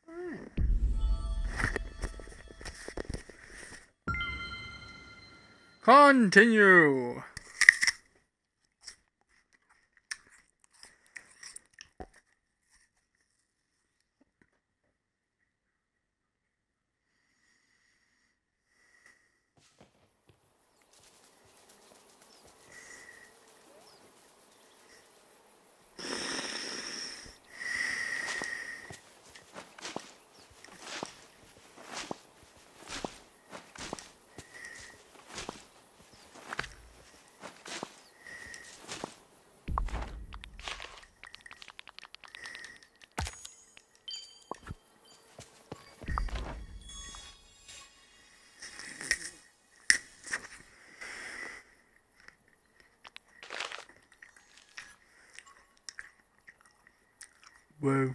Continue. Whoa.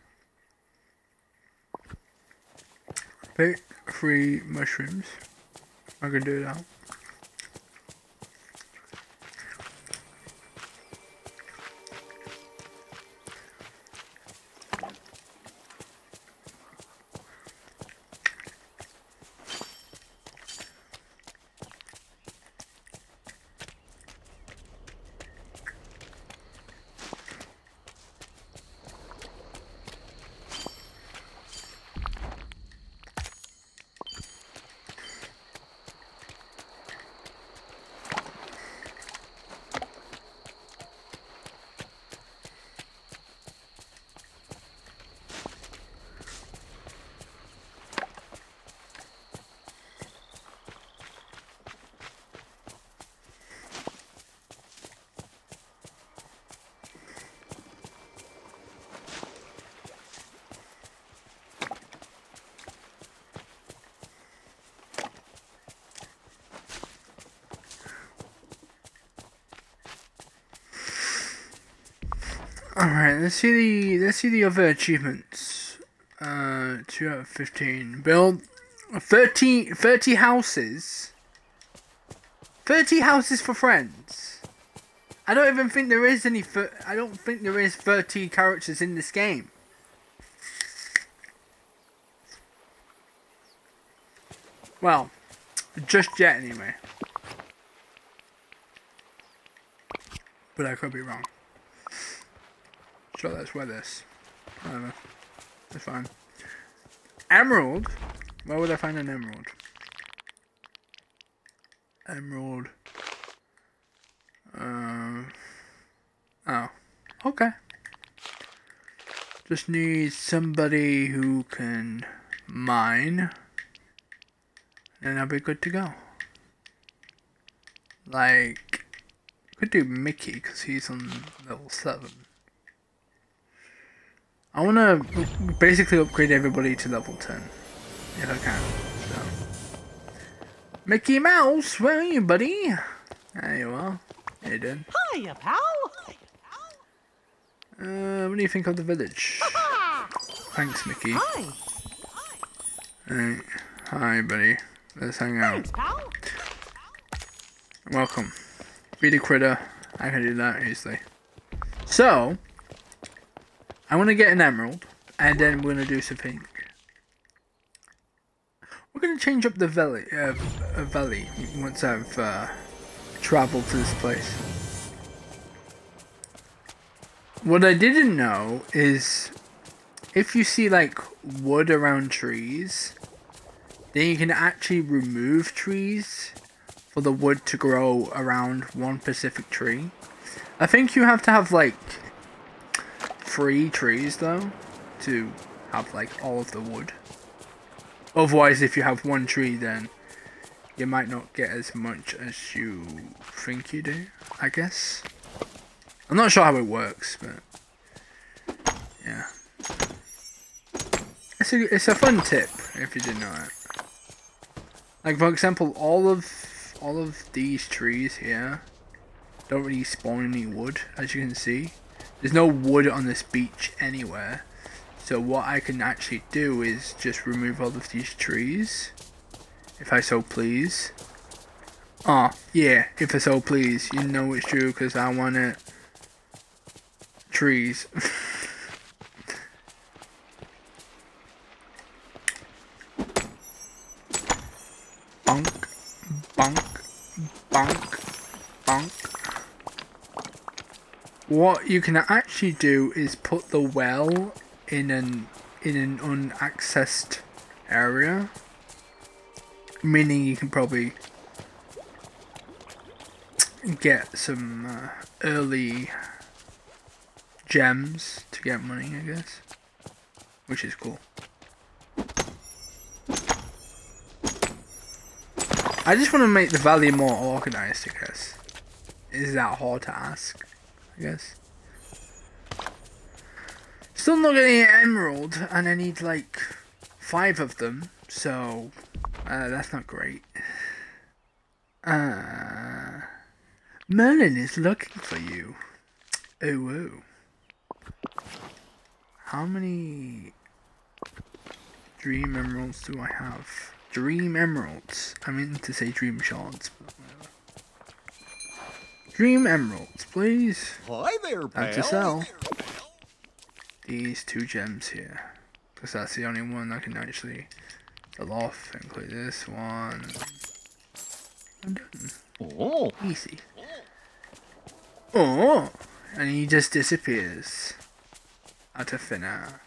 Pick 3 mushrooms. I can do that. Alright, let's see the other achievements. 2 out of 15. Build 30 houses. 30 houses for friends. I don't even think there is any. I don't think there is 30 characters in this game. Well, just yet anyway. But I could be wrong. So let's wear this. I don't know. It's fine. Emerald? Where would I find an emerald? Emerald. Oh. Okay. Just need somebody who can mine. And I'll be good to go. Like, could do Mickey because he's on level 7. I want to basically upgrade everybody to level 10, if I can. So. Mickey Mouse, where are you, buddy? There you are. How you doing? Hiya, pal. What do you think of the village? Thanks, Mickey. Hi. Alright. Hi, buddy. Let's hang out. Thanks, pal. Welcome. Be the critter. I can do that easily. So, I want to get an emerald, and then we're going to do something. We're going to change up the valley once I've traveled to this place. What I didn't know is if you see like wood around trees, then you can actually remove trees for the wood to grow around one specific tree. I think you have to have like 3 trees though to have like all of the wood. Otherwise, if you have 1 tree, then you might not get as much as you think you do, I guess. I'm not sure how it works, but yeah. It's a fun tip if you didn't know it. Like for example, all of these trees here don't really spawn any wood, as you can see. There's no wood on this beach anywhere. So what I can actually do is just remove all of these trees, if I so please. Oh, yeah, if I so please. You know it's true, because I want it. Trees. bonk, bonk, bonk. What you can actually do is put the well in an unaccessed area, meaning you can probably get some early gems to get money, I guess, which is cool. I just want to make the valley more organized, I guess. Is that hard to ask, I guess? Still not getting an emerald, and I need like 5 of them, so that's not great. Merlin is looking for you. Oh, whoa. How many dream emeralds do I have? Dream emeralds. I meant to say dream shards, but whatever. Dream emeralds, please. Hi there, pal. And to sell these 2 gems here, because that's the only one I can actually sell off. Include this one. I'm done. Oh. Easy. Oh, and he just disappears out of thin air.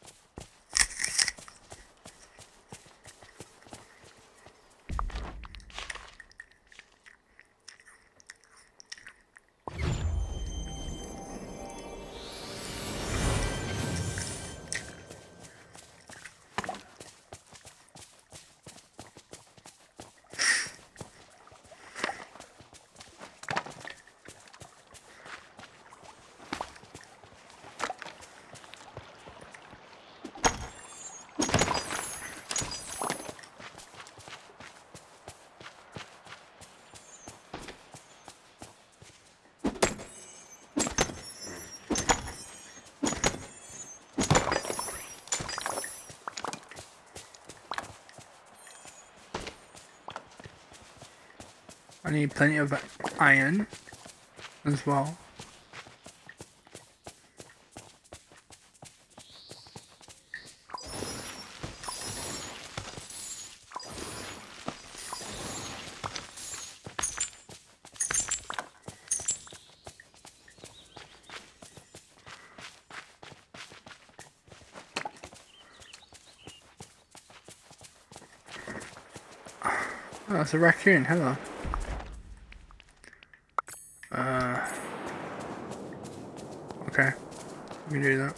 I need plenty of iron as well. Oh, that's a raccoon, hello. Okay, we can do that.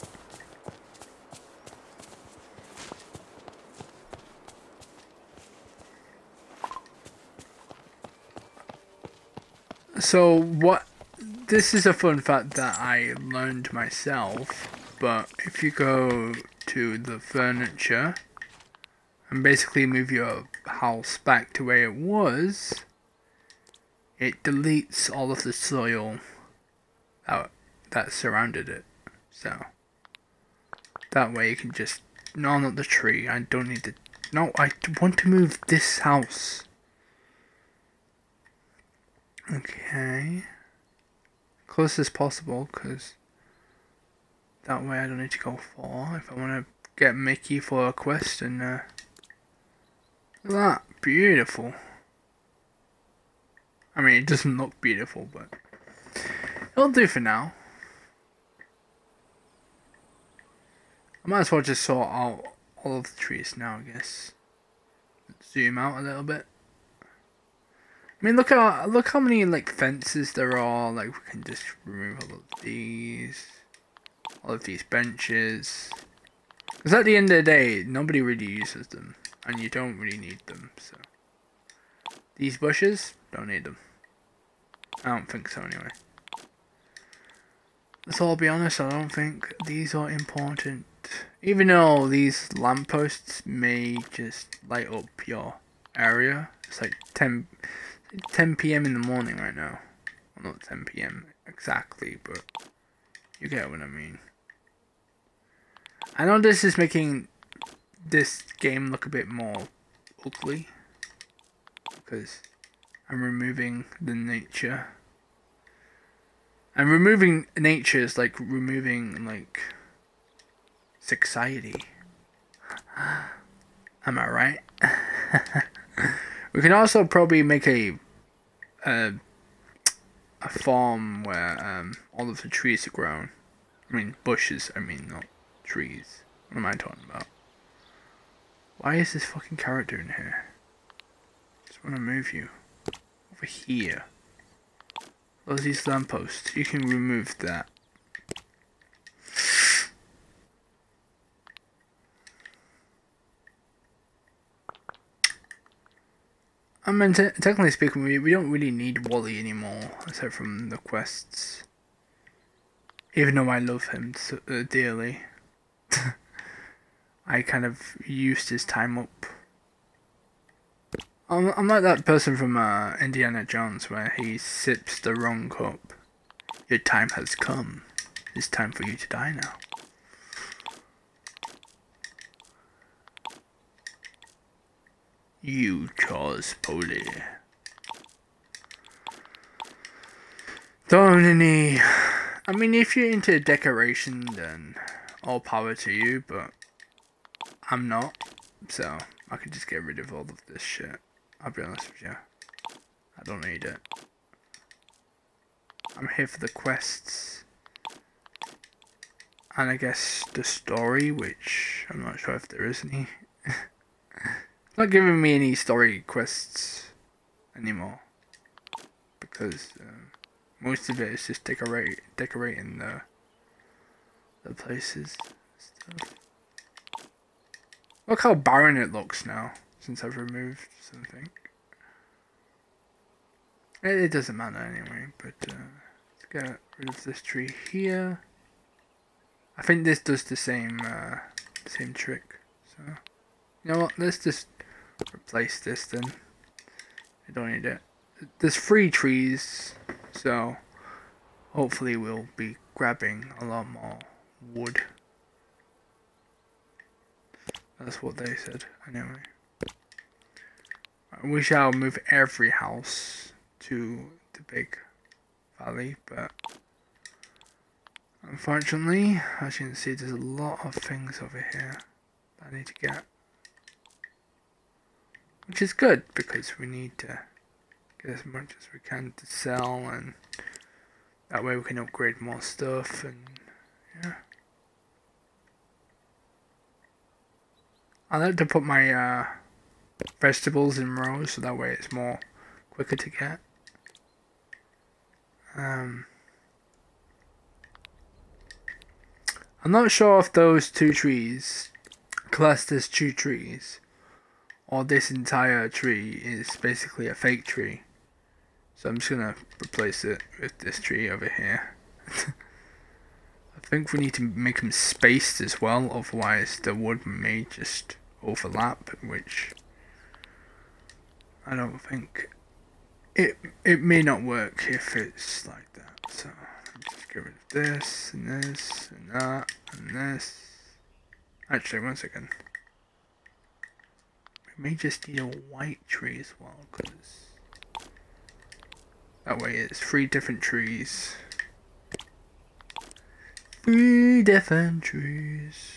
So this is a fun fact that I learned myself, but if you go to the furniture and basically move your house back to where it was, it deletes all of the soil that surrounded it. So that way you can just, no, not the tree, I don't need to, no, I want to move this house. Okay, close as possible, because that way I don't need to go far if I want to get Mickey for a quest. And look at that, beautiful. I mean, it doesn't look beautiful, but it'll do for now. I might as well just sort out all of the trees now, I guess. Zoom out a little bit. I mean, look how many like fences there are. Like, we can just remove all of these benches. Because at the end of the day, nobody really uses them, and you don't really need them. So these bushes, don't need them. I don't think so anyway. So I'll be honest, I don't think these are important. Even though these lampposts may just light up your area. It's like 10 PM in the morning right now. Well, not 10 PM exactly, but you get what I mean. I know this is making this game look a bit more ugly, because I'm removing the nature. And removing nature is like removing like society. Am I right? We can also probably make a farm where all of the trees are grown. I mean bushes, I mean not trees. What am I talking about? Why is this fucking carrot doing here? Just want to move you. Over here. Those these lampposts. You can remove that. I mean, technically speaking, we don't really need Wally anymore, aside from the quests. Even though I love him so, dearly. I kind of used his time up. I'm like that person from Indiana Jones where he sips the wrong cup. Your time has come. It's time for you to die now. You Charles Polly. Don't any... I mean, if you're into decoration, then all power to you, but I'm not, so I could just get rid of all of this shit. I'll be honest with you. I don't need it. I'm here for the quests. And I guess the story, which I'm not sure if there is any. Not giving me any story quests anymore. Because most of it is just decorating the places and stuff. Look how barren it looks now, since I've removed something. It doesn't matter anyway, but let's get rid of this tree here. I think this does the same trick. So, you know what, let's just replace this then. I don't need it. There's 3 trees, so hopefully we'll be grabbing a lot more wood. That's what they said, anyway. We shall move every house to the big valley, but unfortunately, as you can see, there's a lot of things over here that I need to get. Which is good, because we need to get as much as we can to sell, and that way we can upgrade more stuff, and yeah. I like to put my vegetables in rows, so that way it's more quicker to get. I'm not sure if those 2 trees classed as 2 trees, or this entire tree is basically a fake tree. So I'm just gonna replace it with this tree over here. I think we need to make them spaced as well, otherwise the wood may just overlap, which I don't think it may not work if it's like that. So just get rid of this and this and that and this. Actually, one second. We may just need a white tree as well, because that way it's 3 different trees. 3 different trees.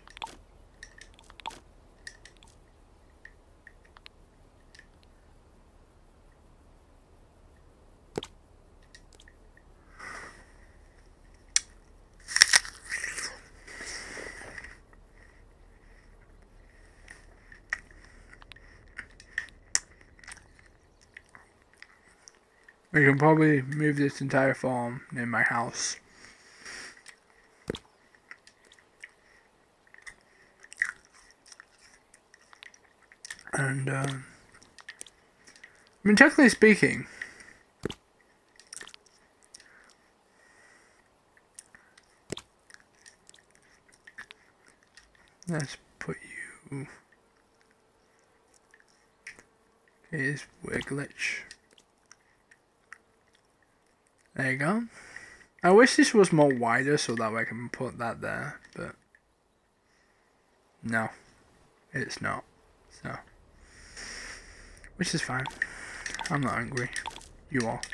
We can probably move this entire farm near my house. And, I mean, technically speaking, let's put you... Here's weird glitch. There you go. I wish this was more wider so that way I can put that there, but no, it's not. So, which is fine. I'm not angry. You are.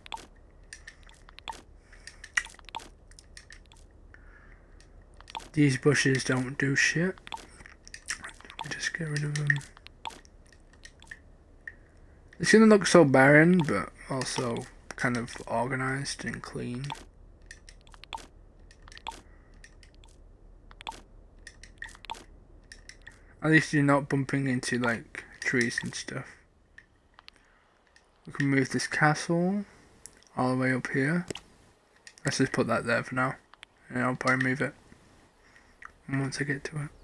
These bushes don't do shit. Just get rid of them. It's gonna look so barren, but also kind of organized and clean. At least you're not bumping into like trees and stuff. We can move this castle all the way up here. Let's just put that there for now, and I'll probably move it once I get to it.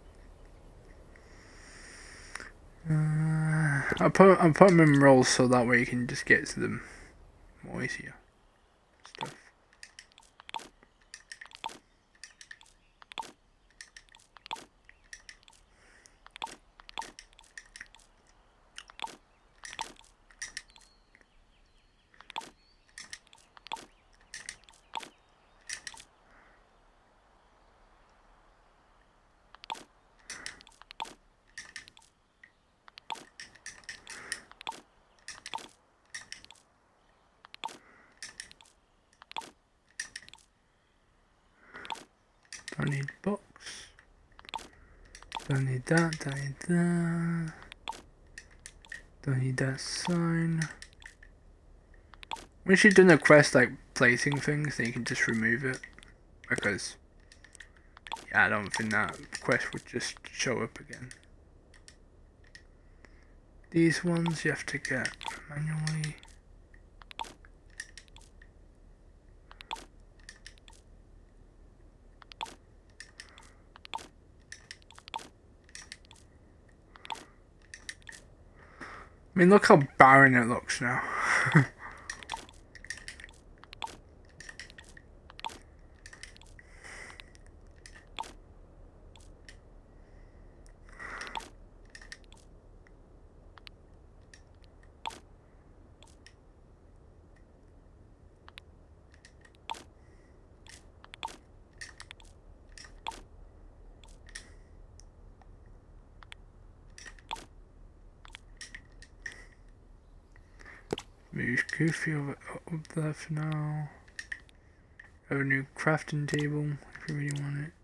I'll put them in rolls so that way you can just get to them more easier. Stuff. Don't need books. Don't need that, don't need that. Don't need that sign. Once you've done a quest like placing things, then you can just remove it. Because, yeah, I don't think that quest would just show up again. These ones you have to get manually. I mean, look how barren it looks now. Move Goofy over up there for now. Have a new crafting table if you really want it.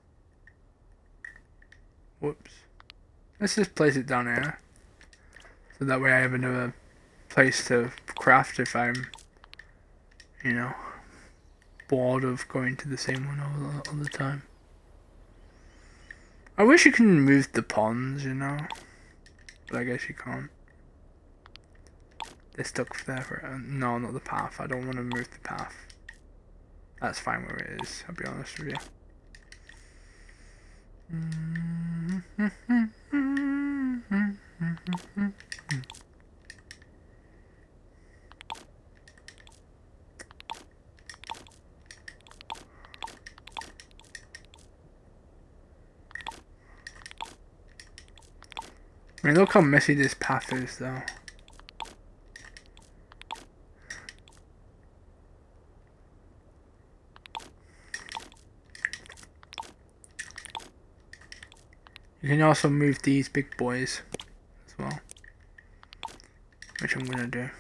Whoops. Let's just place it down here. So that way I have another place to craft if I'm, you know, bored of going to the same one all the time. I wish you can move the ponds, you know, but I guess you can't. They're stuck there for no, not the path. I don't want to move the path. That's fine where it is, I'll be honest with you. I mean, look how messy this path is, though. You can also move these big boys as well, which I'm gonna do.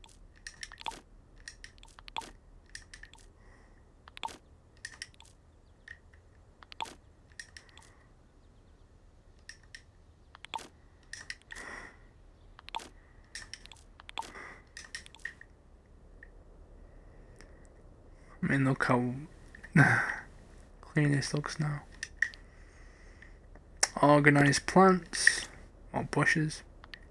I mean, look how clean this looks now. Organized plants or bushes.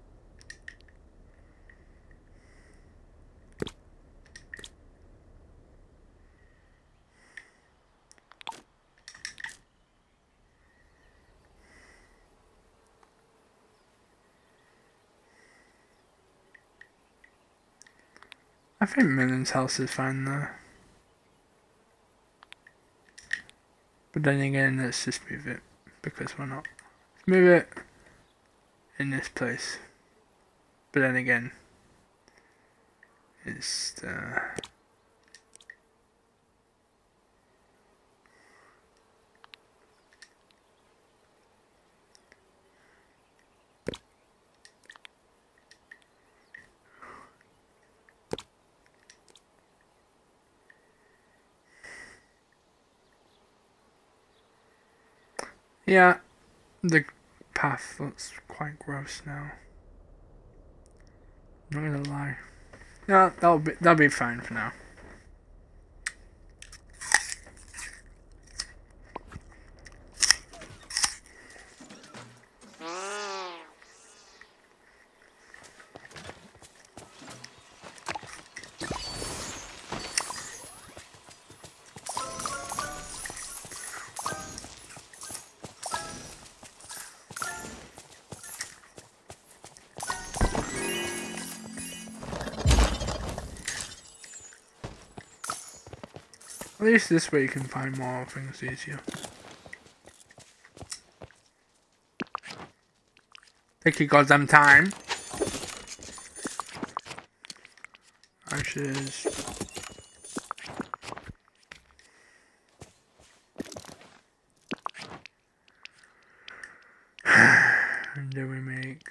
I think Millen's house is fine there. But then again, let's just move it, because why not? Let's move it in this place. But then again, it's yeah, the path looks quite gross now. Not gonna lie. No, that'll be fine for now. At least this way you can find more things easier. Take your goddamn time. Ashes. And then we make...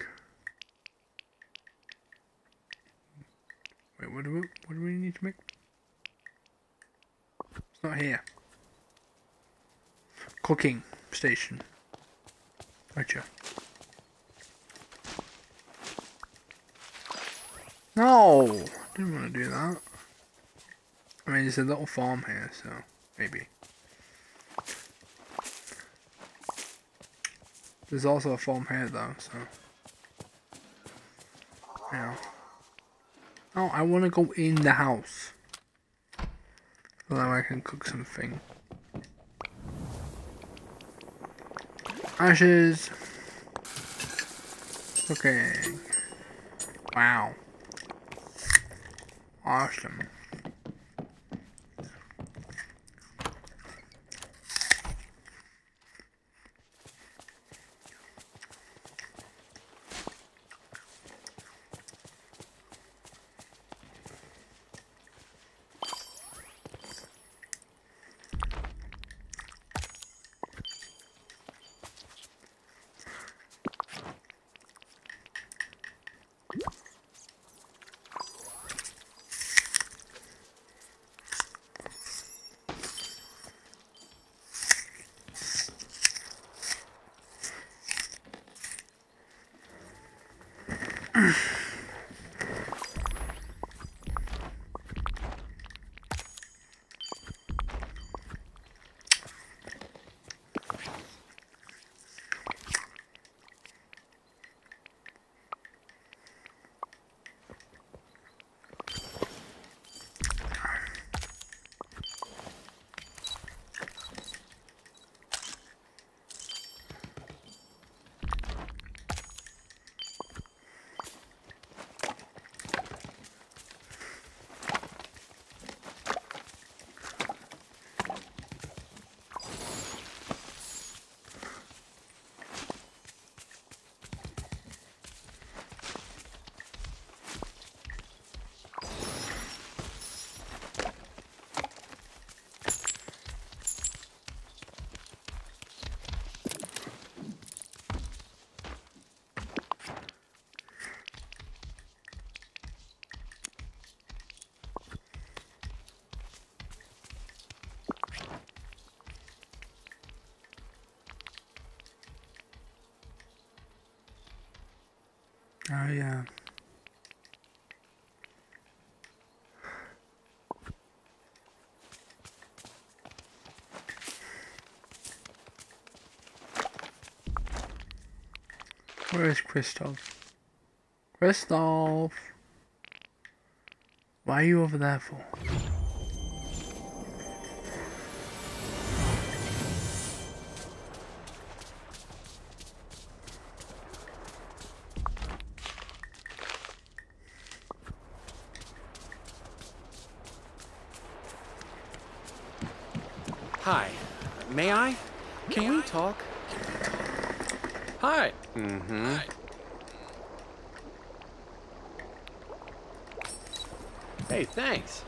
Wait, what do we need to make? It's not here. Cooking station. Gotcha. No! Didn't want to do that. I mean, there's a little farm here, so maybe. There's also a farm here, though, so. Yeah. Oh, I want to go in the house. So that way I can cook something. Ashes. Cooking. Wow. Awesome. Oh yeah. Where is Christoph? Christoph! Why are you over there for? Hi. May I? Can we talk? Hi. Mm-hmm. Hi. Hey, thanks.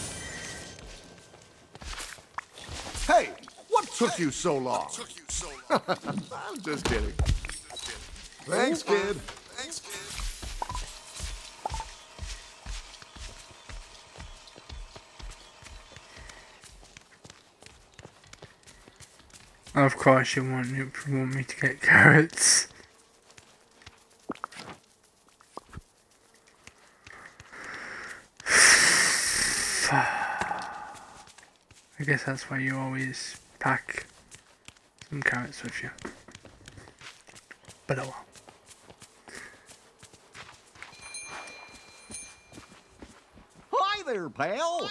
Hey, what took you so long? I'm just kidding. Thanks, kid. Thanks, kid. Of course you want me to get carrots. I guess that's why you always pack some carrots with you. But oh well. Hi there, pal.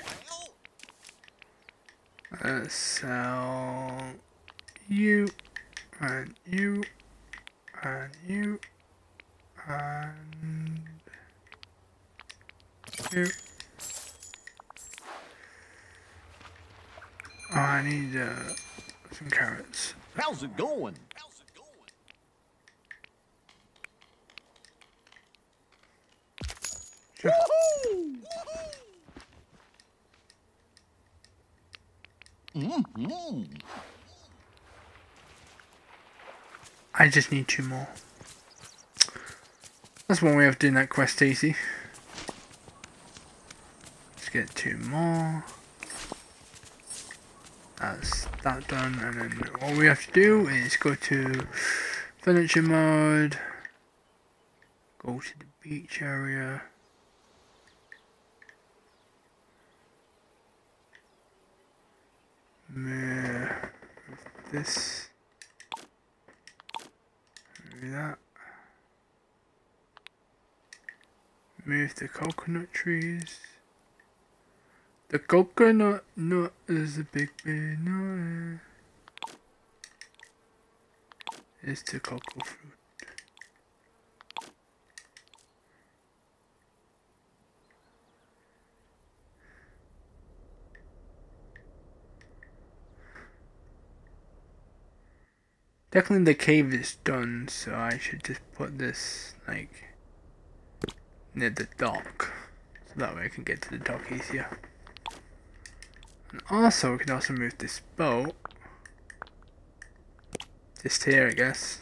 Sell you and you and you and you. Oh, I need some carrots. How's it going? Sure. Woohoo! Mm-hmm. I just need 2 more. That's one way of doing that quest easy. Let's get 2 more. That's that done, and then all we have to do is go to furniture mode, go to the beach area. Move this. Move that. Move the coconut trees. The coconut nut is a big nut. It's the cocoa fruit. Definitely the cave is done, so I should just put this like near the dock, so that way I can get to the dock easier. And also, we can also move this boat just here, I guess.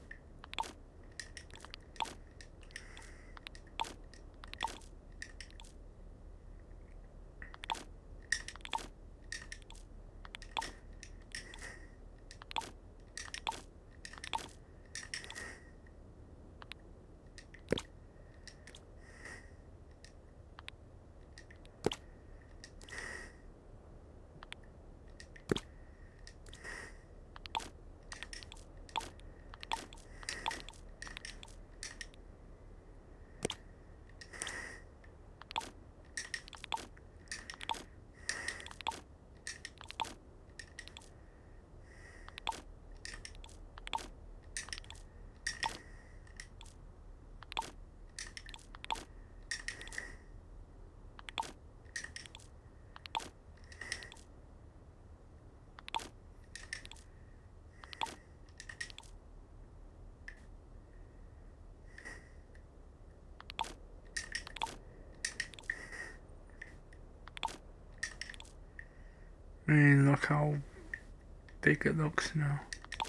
I mean, look how big it looks now.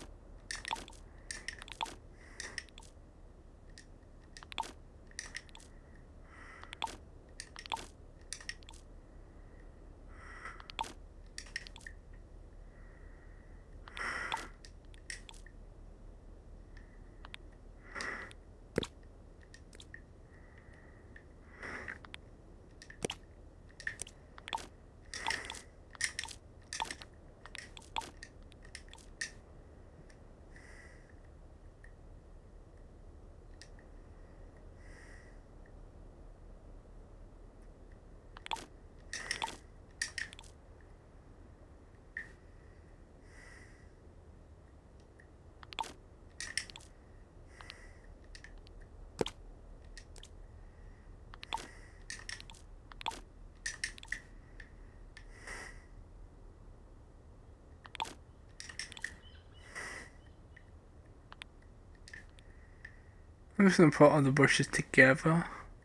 I'm just gonna put all the bushes together.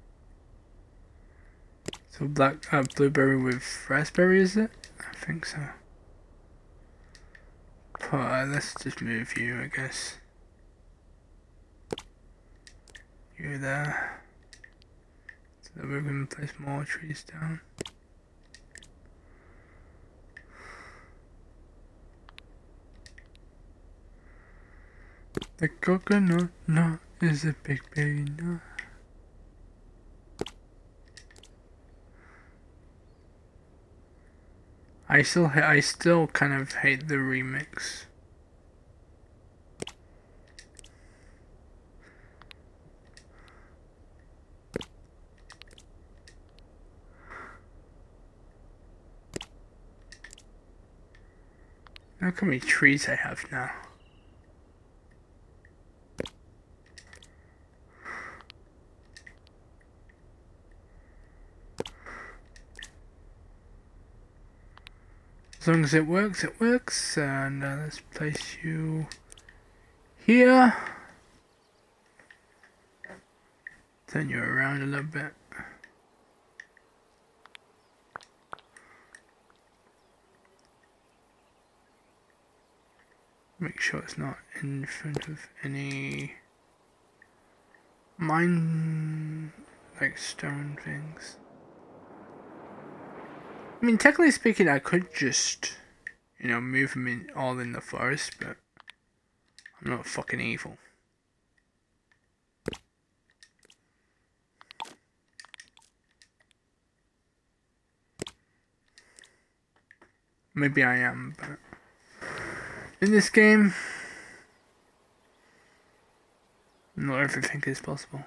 So blueberry with raspberry, is it? I think so. let's just move you, I guess. You there. So that we're going to place more trees down. The coconut nut is a big, big nut. I still kind of hate the remix. Look how many trees I have now. As long as it works, it works. And let's place you here. Turn you around a little bit. Make sure it's not in front of any mine, like stone things. I mean, technically speaking, I could just, you know, move them all in the forest, but I'm not fucking evil. Maybe I am, but in this game, not everything is possible.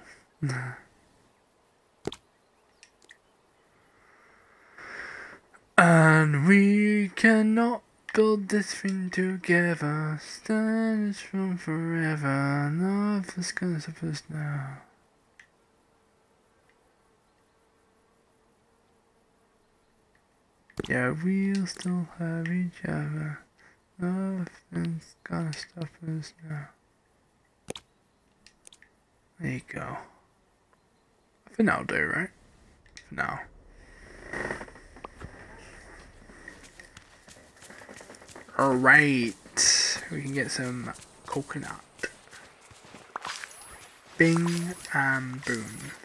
And we cannot build this thing together. Stand strong forever. Nothing's gonna stop us now. Yeah, we'll still have each other. Nothing's gonna stop us now. There you go. I think that'll do, right? For now. Alright. We can get some coconut. Bing and boom.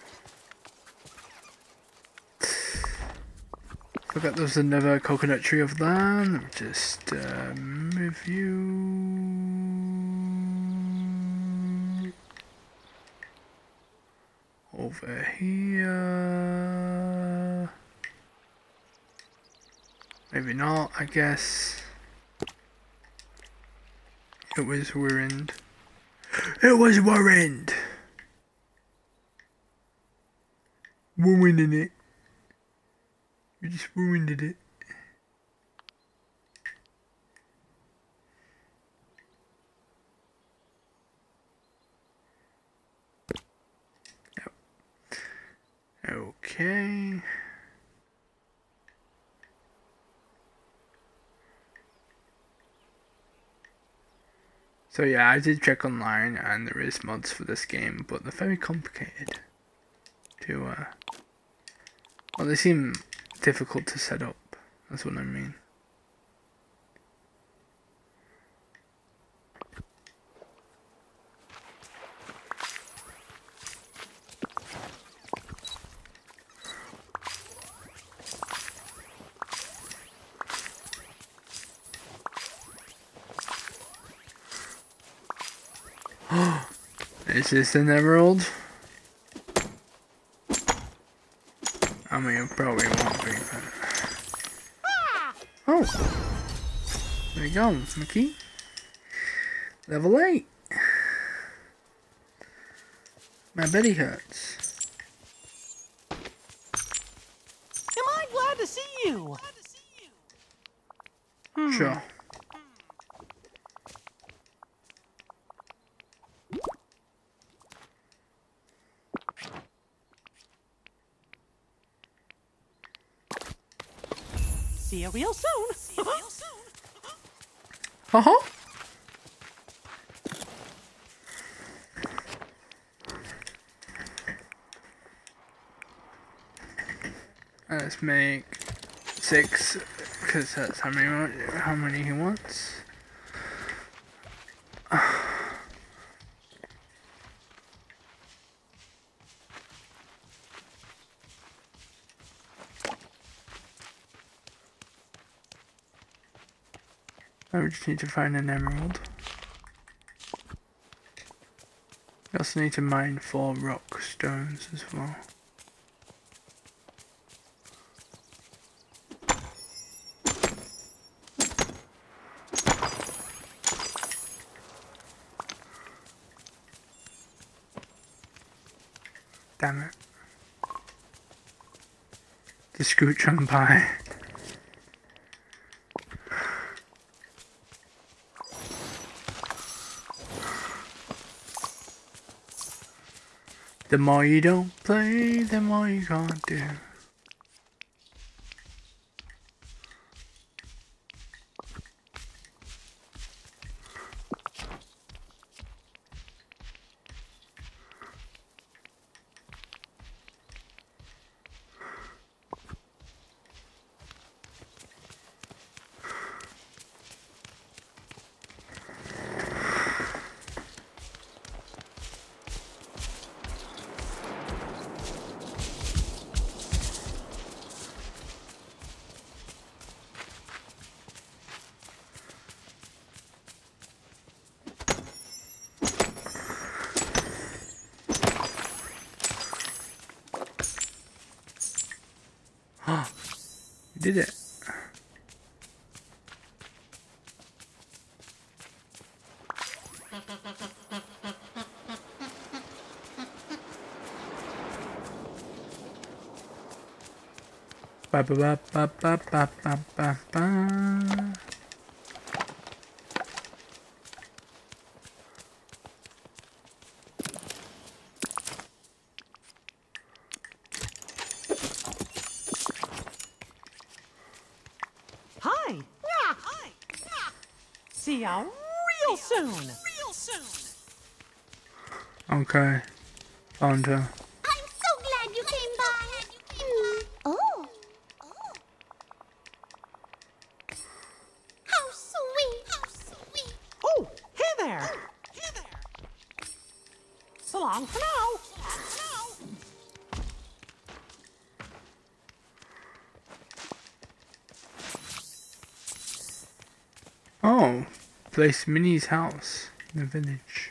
Forgot there was another coconut tree over there. Let me just move you over here. Maybe not, I guess. It was ruined. It was ruined! Ruining it. You just ruined it. Yep. Okay. So yeah, I did check online and there is mods for this game, but they're very complicated to well, they seem difficult to set up. That's what I mean. Is this an emerald? I mean, it probably won't be, but... Oh! There you go, Mickey. Level 8! My belly hurts. Am I glad to see you? Sure. See you real soon. Uh-huh. Let's make 6, because that's how many he wants. Now we just need to find an emerald. We also need to mine 4 rock stones as well. Damn it. The scooch on pie. The more you don't play, the more you can't do. You did it. Ba ba ba ba ba ba ba ba ba. Hi. Yeah. Hi. Yeah. See ya real soon. Okay. Found her. I'm so glad you came by. Oh. How sweet. Oh, hey there. So long for now. Oh, place Minnie's house in the village.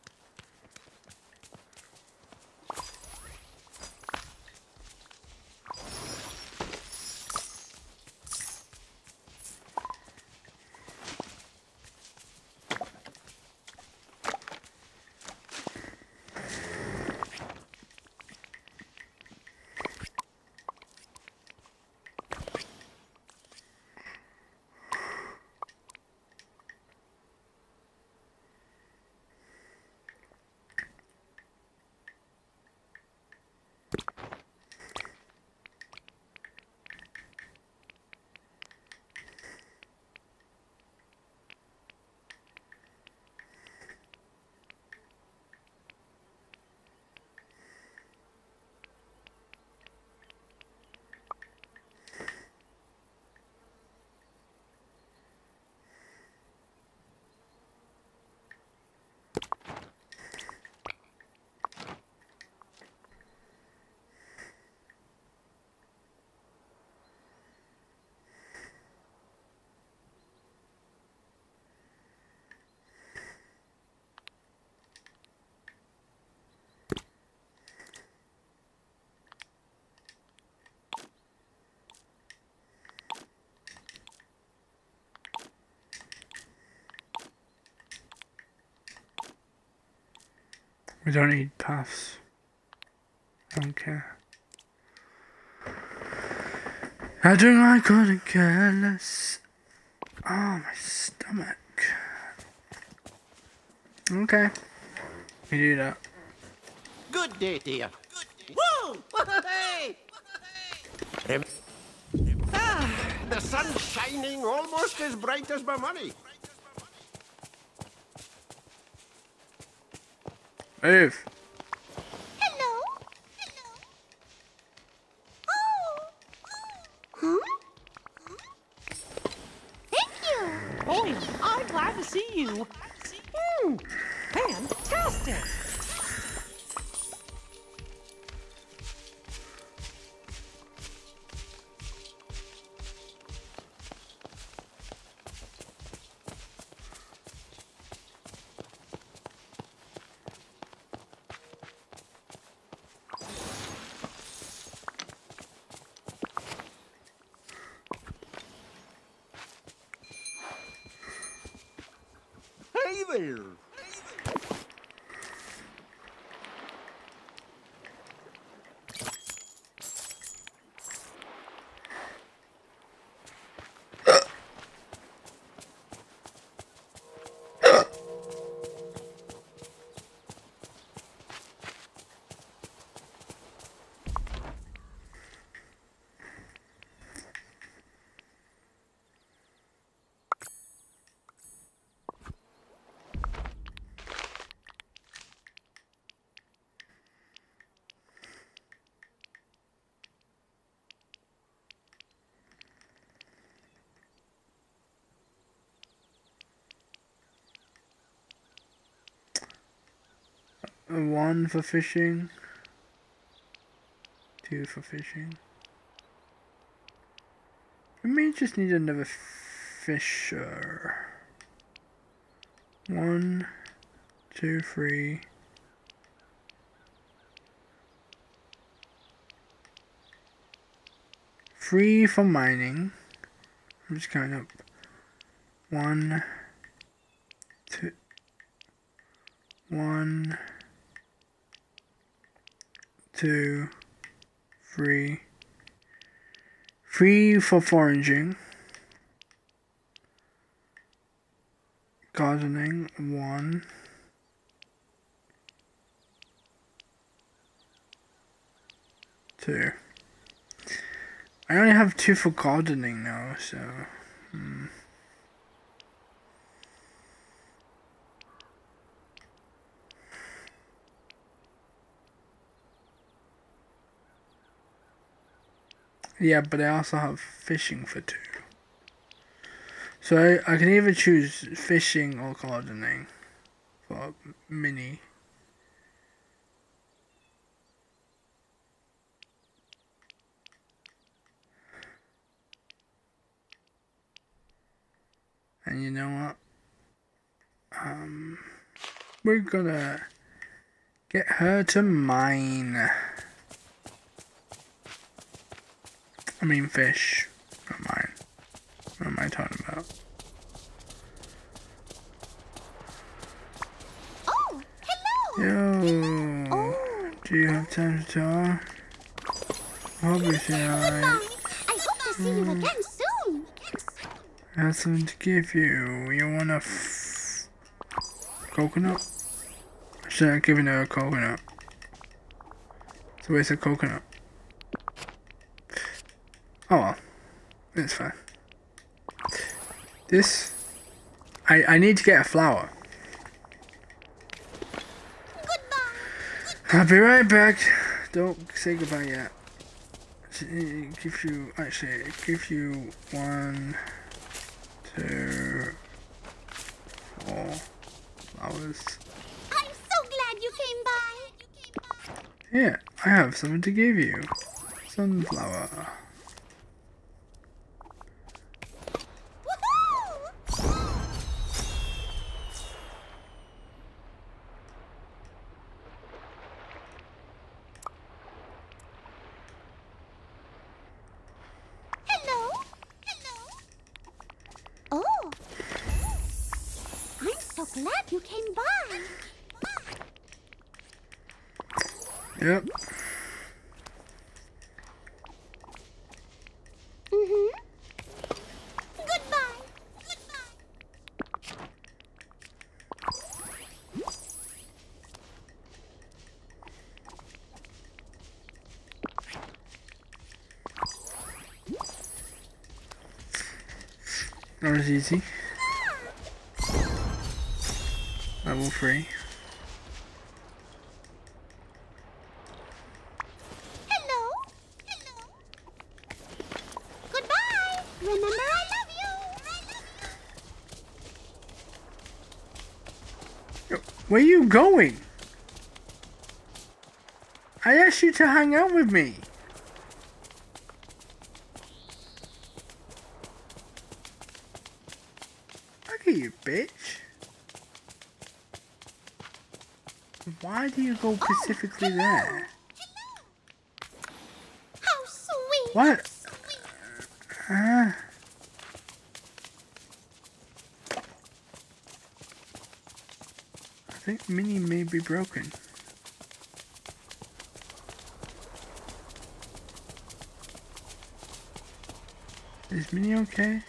We don't need paths. I don't care. I couldn't care less. Oh, my stomach. Okay. We do that. Good day to you. Woo! Hey! The sun's shining almost as bright as my money. Move. Hello. Oh. Thank you. Boy, I'm glad to see you. Fantastic. there. One for fishing. 2 for fishing. We may just need another fisher. 1, 2, 3. 3 for mining. I'm just counting up. 1, 2, 1, 2, 3. 3 for foraging. Gardening, 1. 2. I only have 2 for gardening now, so yeah, but I also have fishing for 2. So I can either choose fishing or gardening for mini. And you know what? We're gonna get her to mine. I mean fish, not mine. What am I talking about? Oh, hello. Yo, Oh. do you have time to talk? Obviously, Goodbye. I I hope to see you again soon. have something to give you. You want a coconut? Should I give her a coconut? It's a waste of coconut. Oh well, it's fine. This, I need to get a flower. Goodbye. I'll be right back. Don't say goodbye yet. It gives you, actually, it gives you 1, 2, 4 flowers. I'm so glad you came by. Here, I have something to give you. Sunflower. Woohoo! Hello. Hello. Oh. I'm so glad you came by. Yep. Mm-hmm. Goodbye. Goodbye. That was easy. Level 3. Hello. Hello. Goodbye. Remember, I love you. Yo, where are you going? I asked you to hang out with me. Look at you, bitch. Why do you go specifically there? How sweet. What? think Minnie may be broken. Is Minnie okay?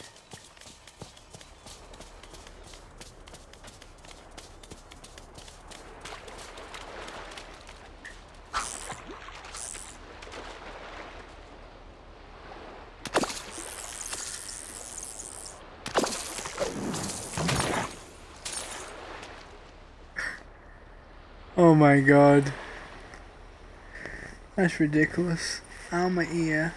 Oh my god. That's ridiculous. Ow, my ear.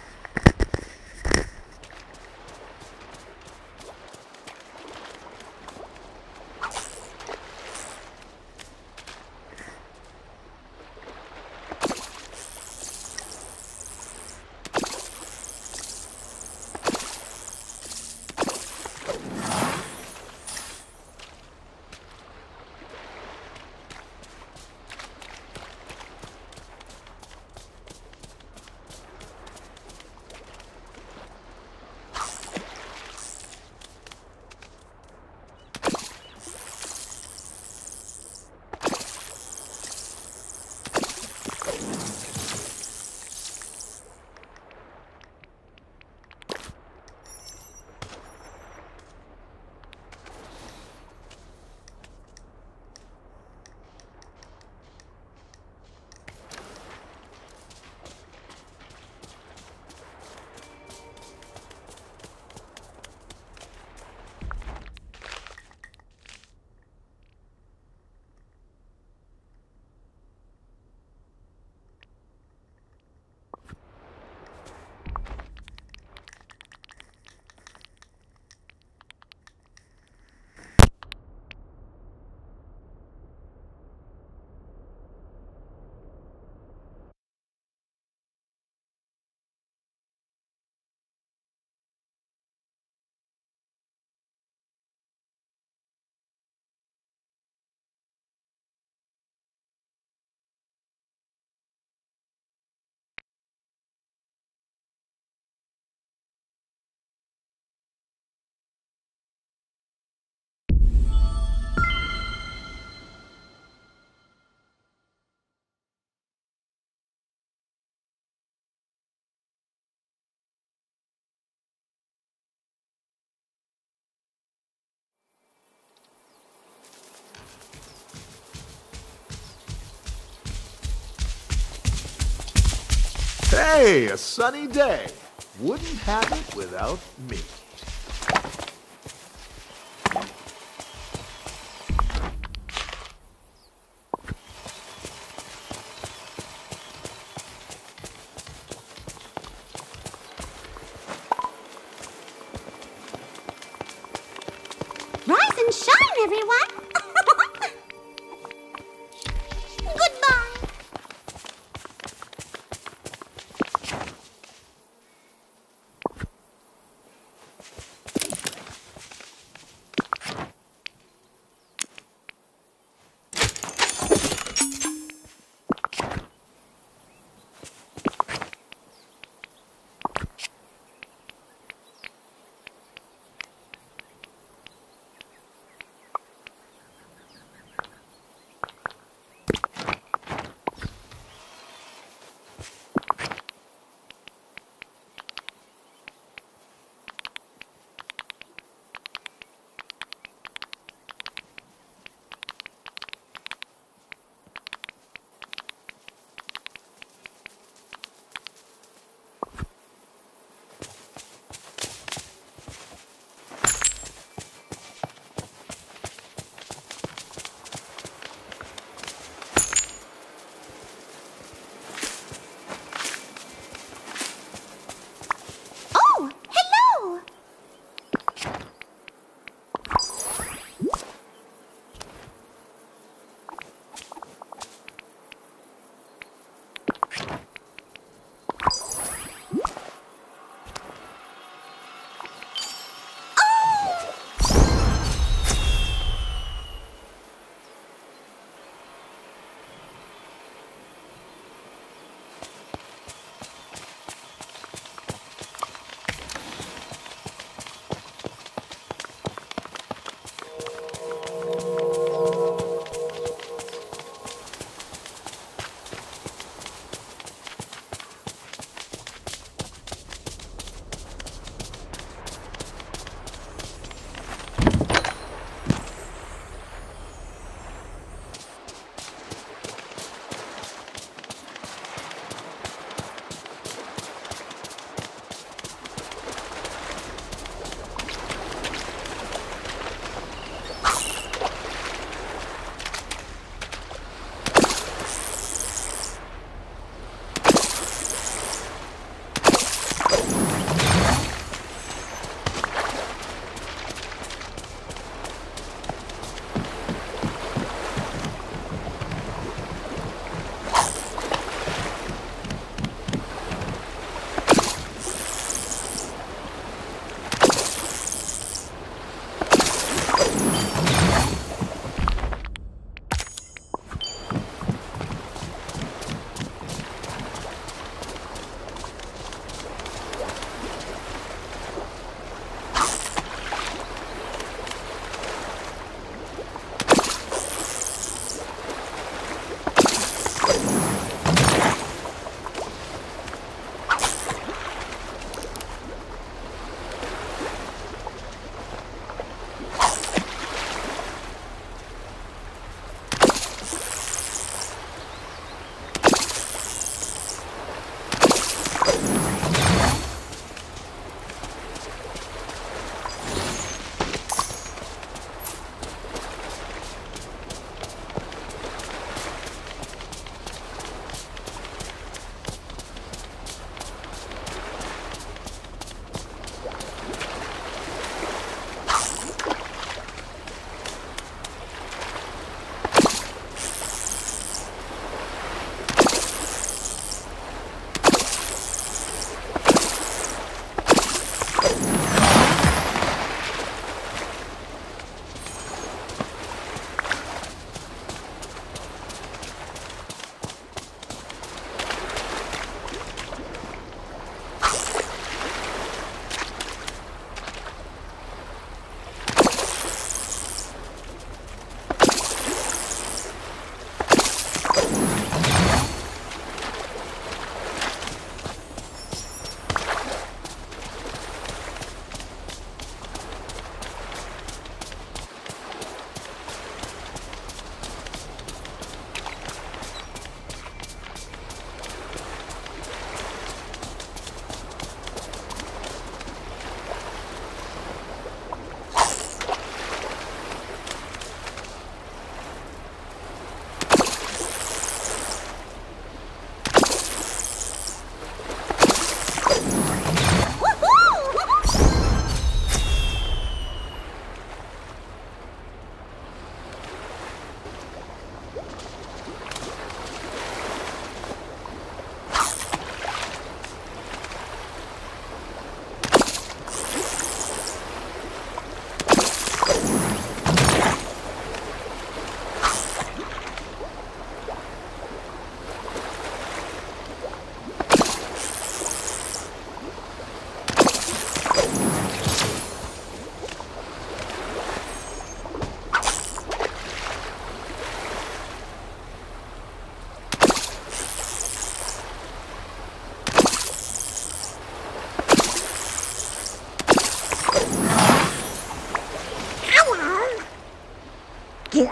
Hey, a sunny day. Wouldn't have it without me. Rise and shine, everyone! Goodbye!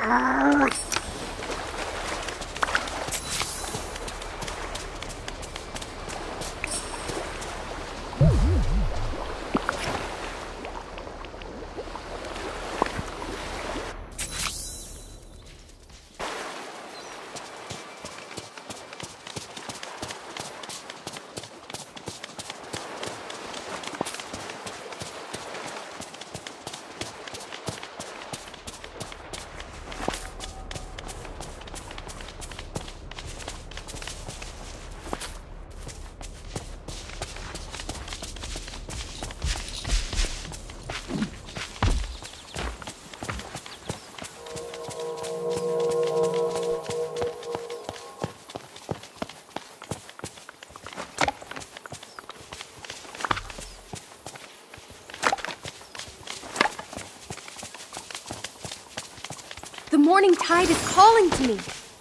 The morning tide is calling to me.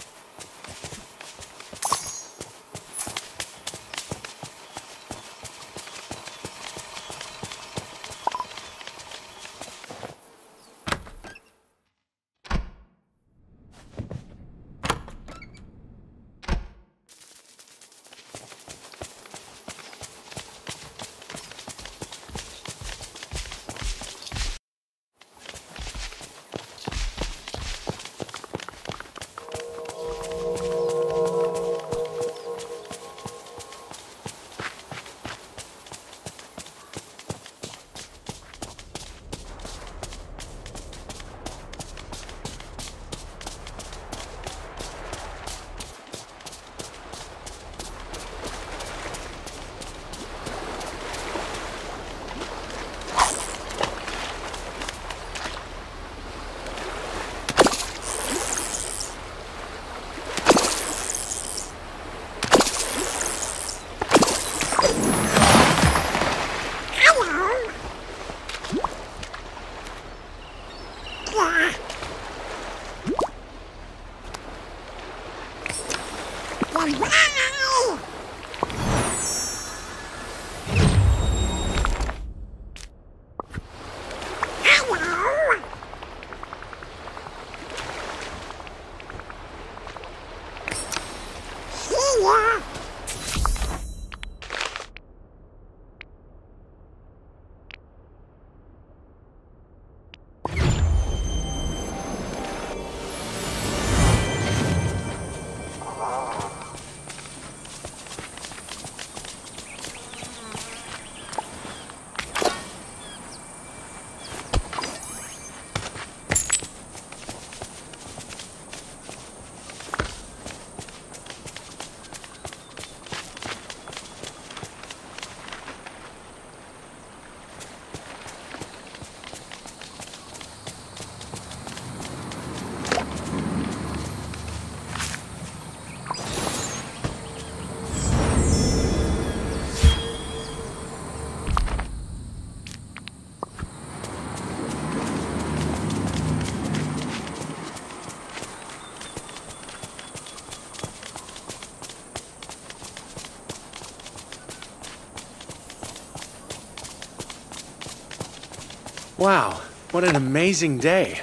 Wow, what an amazing day.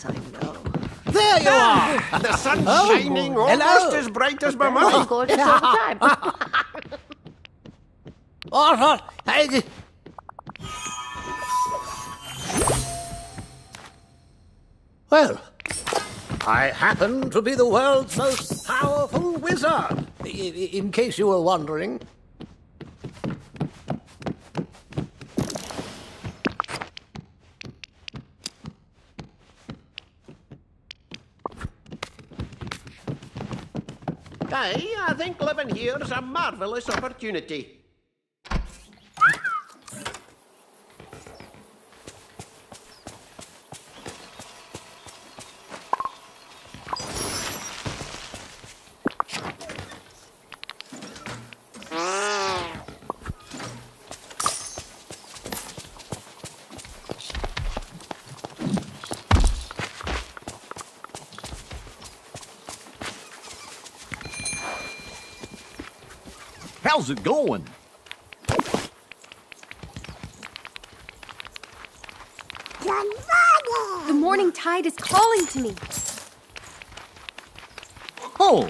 I know. There you are! The sun's shining almost as bright as my money. Gorgeous all the time. All right. Well, I happen to be the world's most powerful wizard, in case you were wondering. I think living here is a marvelous opportunity. How's it going? The morning tide is calling to me. Oh,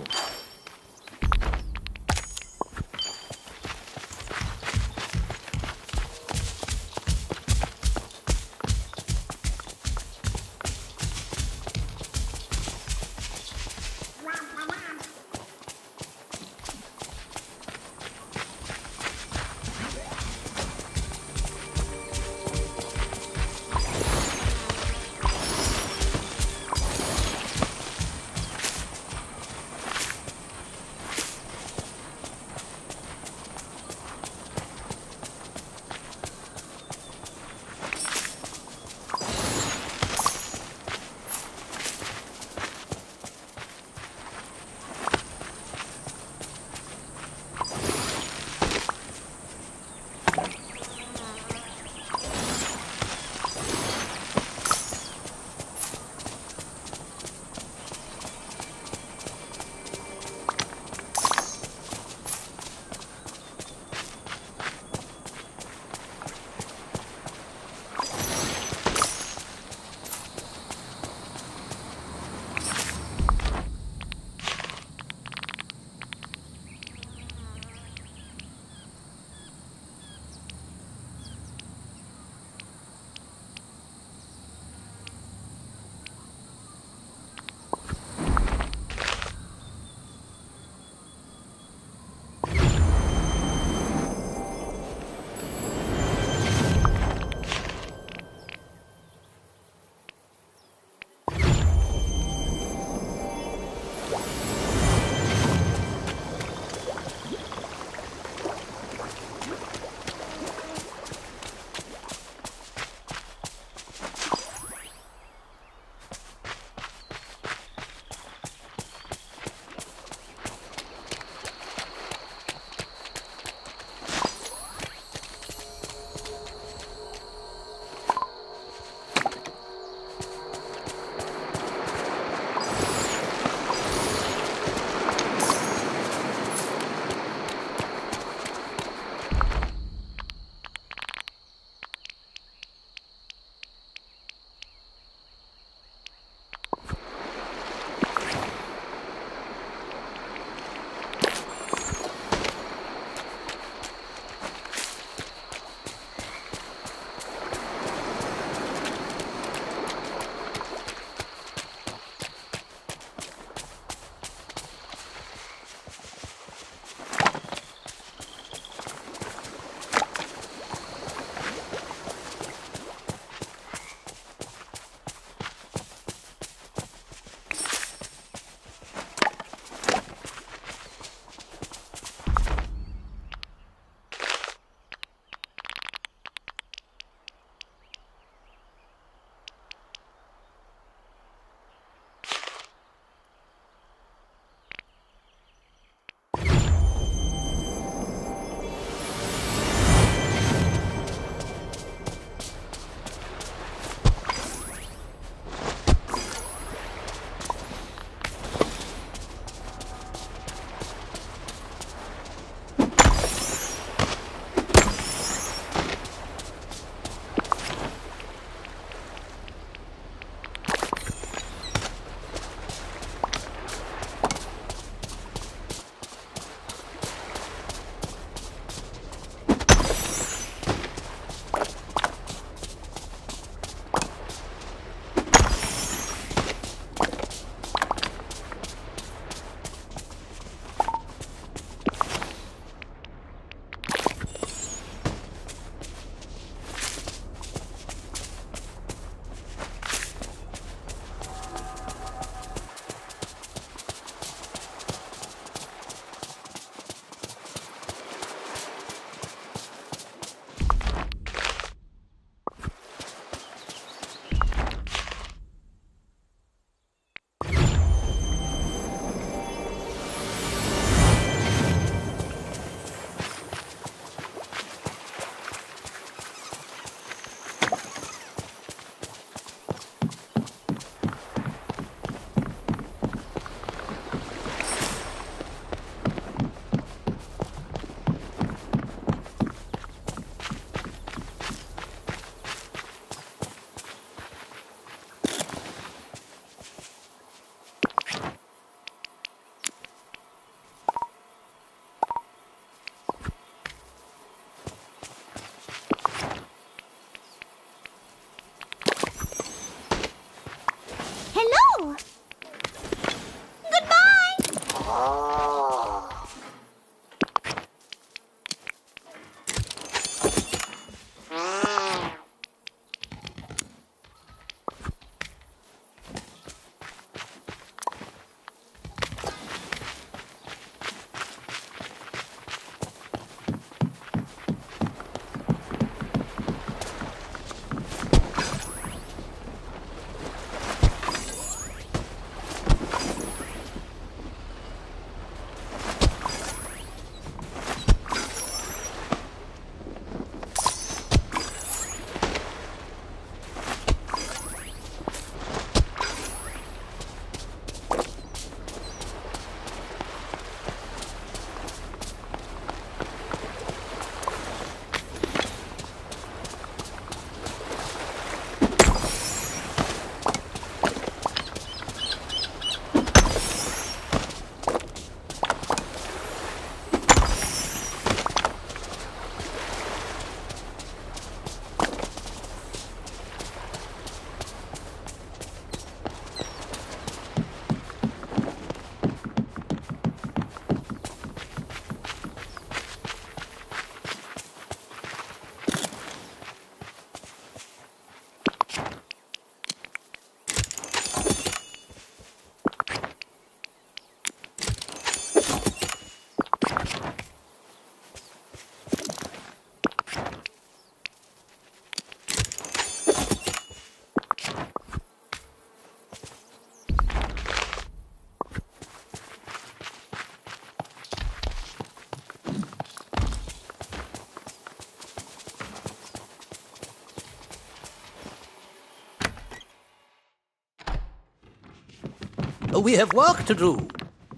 We have work to do.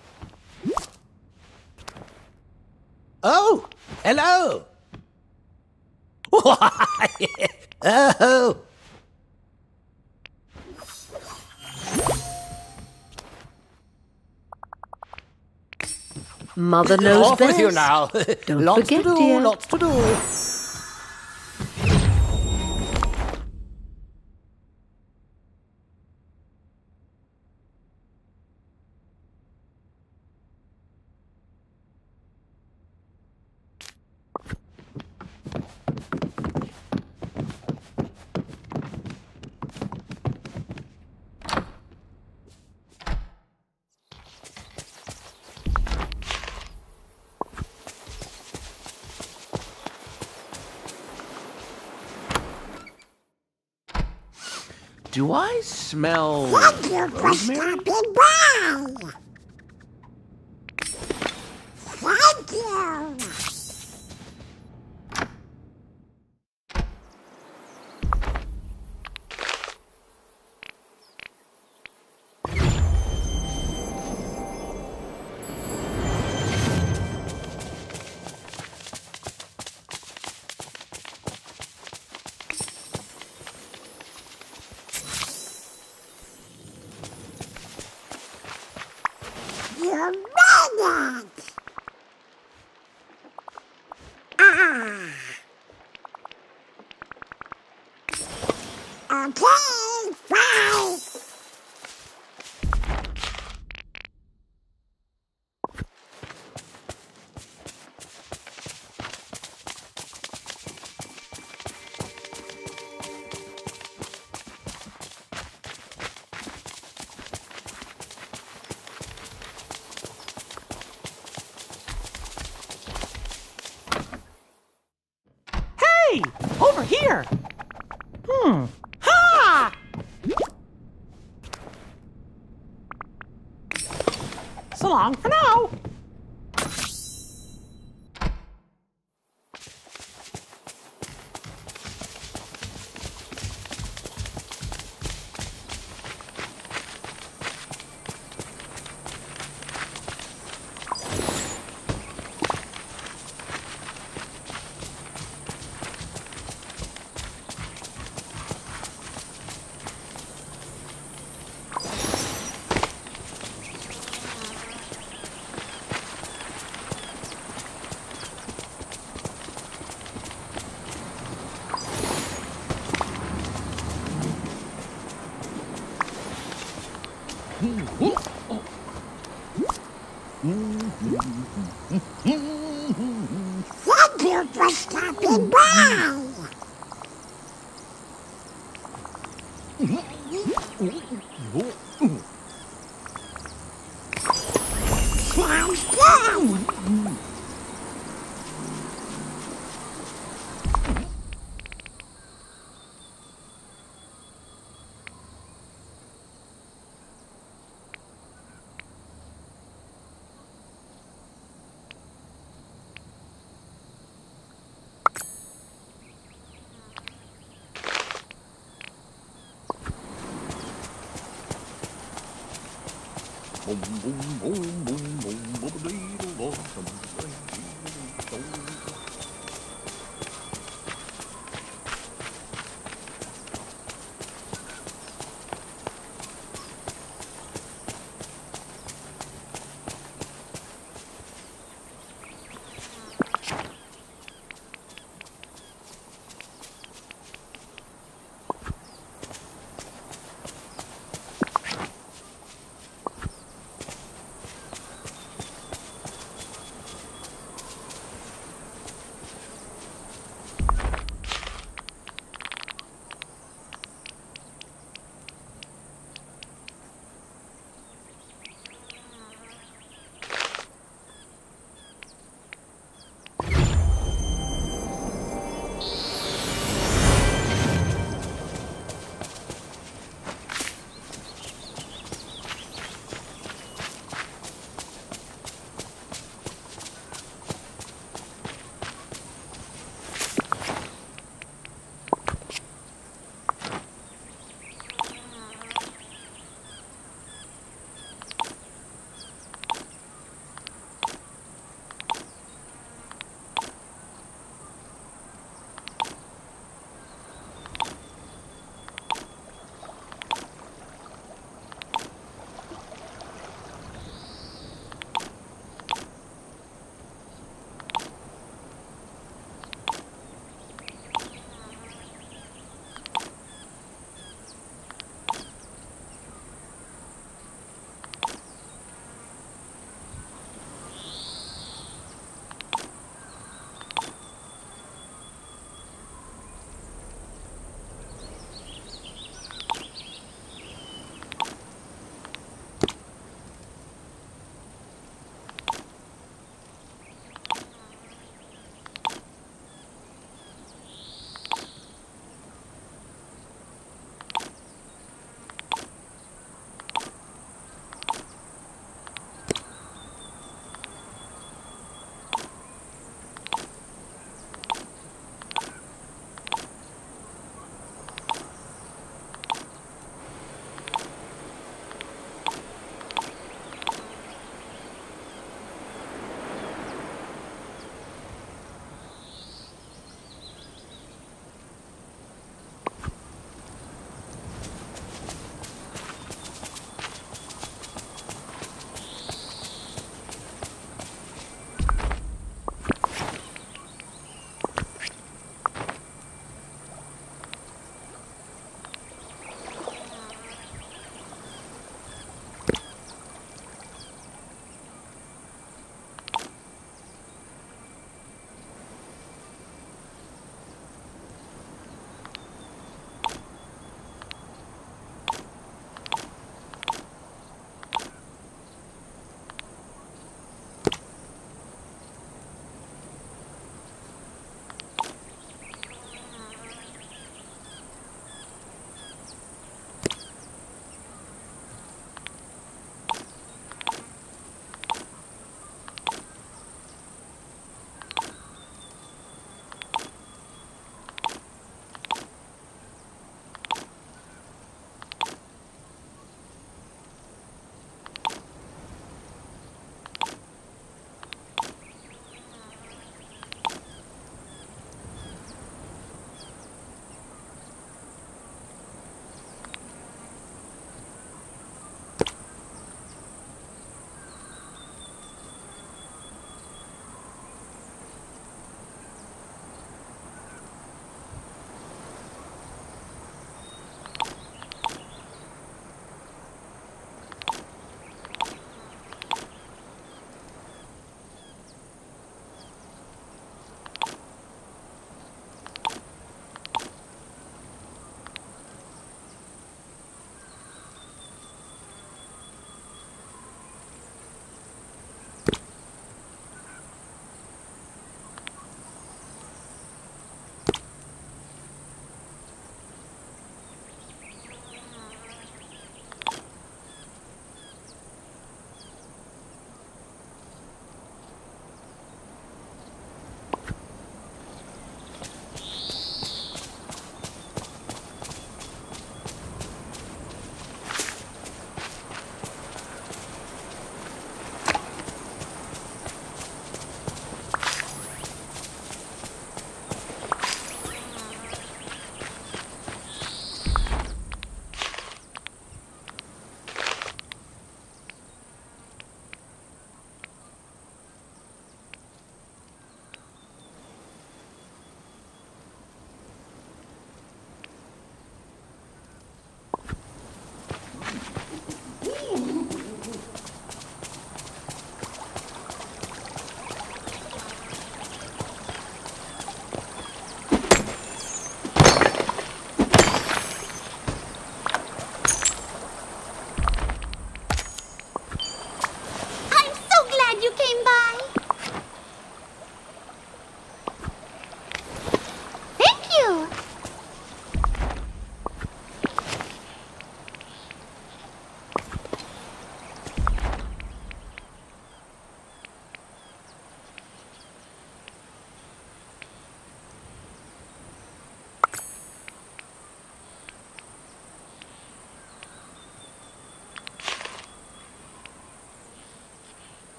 Oh, hello. Why? Oh. Mother knows Off best. with you now. Don't Lots forget, to do, dear. lots to do. Do I smell Thank you for rosemary? stopping by. Thank you. You made it! Okay, bye! Hey! Over here! Ha! So long for now. Thank you for stopping by. Sounds good. Boom, boom, boom, boom, boom, boom, boom, boom, boom.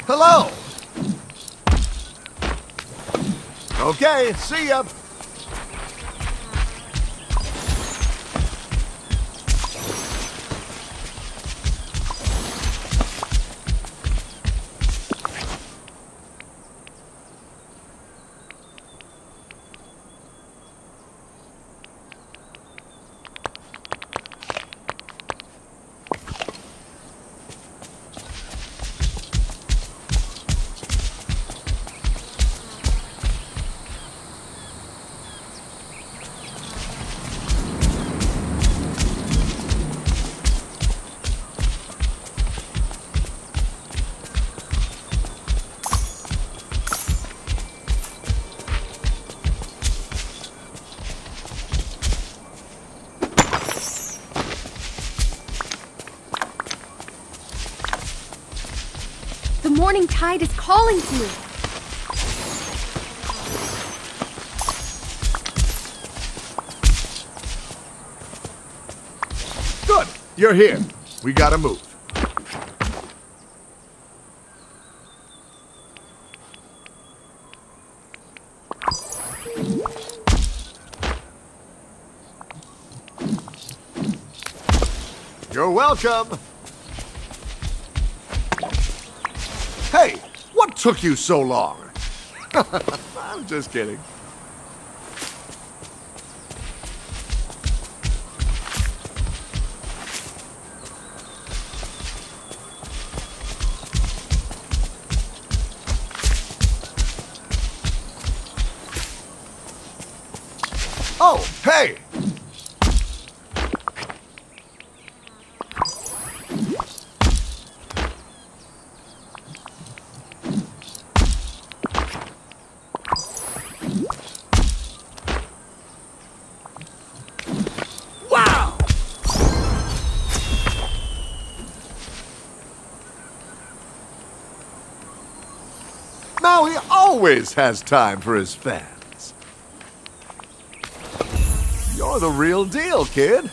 Hello. Okay, see ya. The morning tide is calling to me. Good. You're here. We gotta move. You're welcome. Hey, what took you so long? I'm just kidding. Oh, hey! Wow! Now he always has time for his fans. You're the real deal, kid.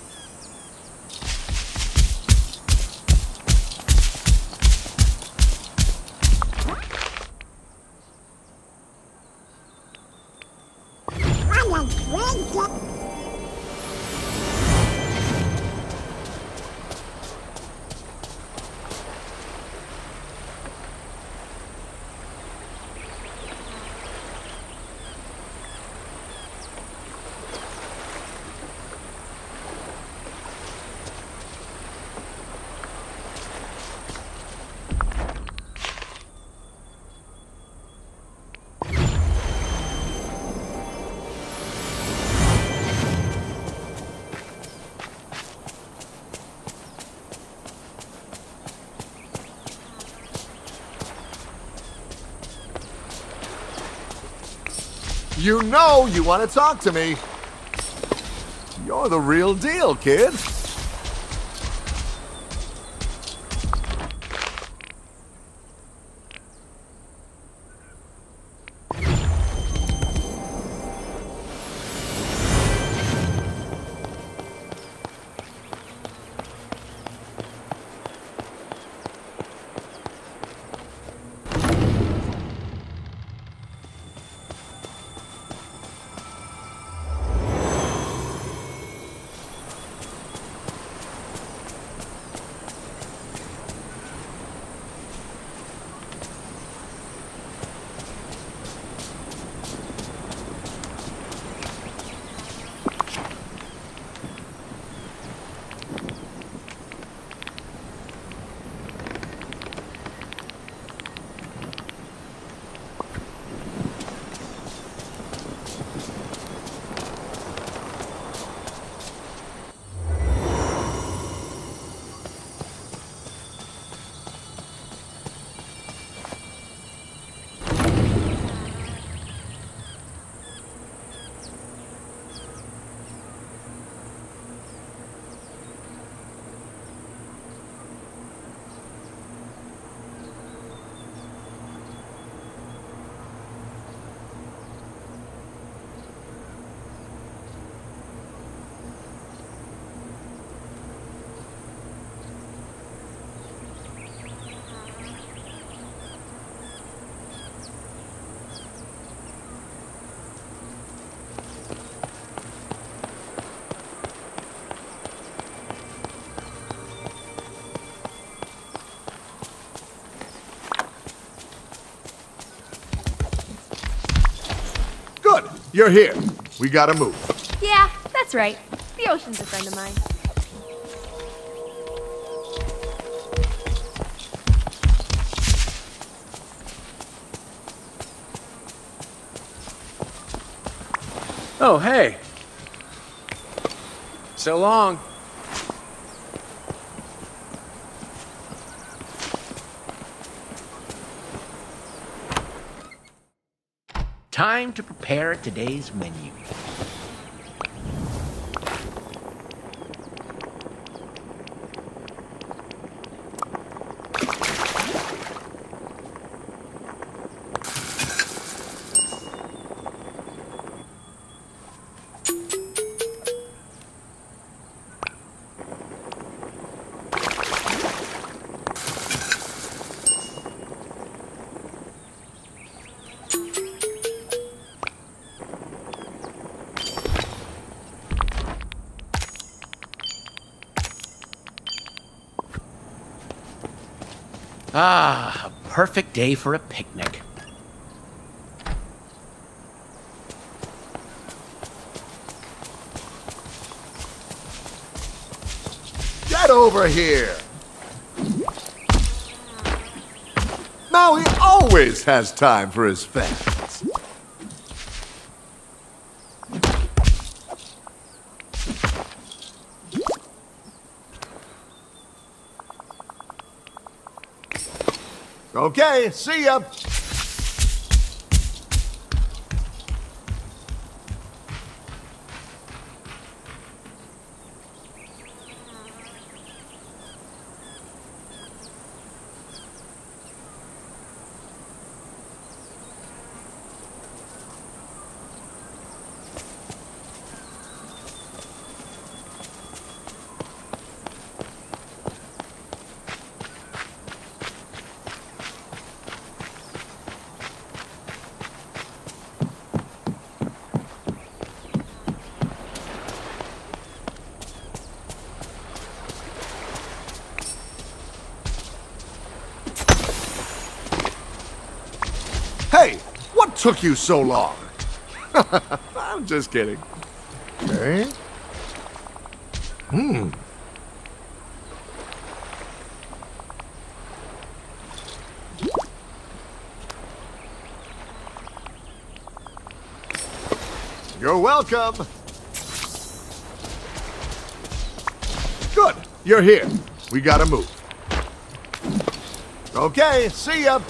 You know you want to talk to me. You're the real deal, kid. you're here. We gotta move. Yeah, that's right. The ocean's a friend of mine. Oh, hey. So long. Time to prepare today's menu. Ah, a perfect day for a picnic. Get over here! Now he always has time for his fans. Okay, see ya! Hey, what took you so long? I'm just kidding. Okay. You're welcome. Good, you're here. We gotta move. Okay, see ya.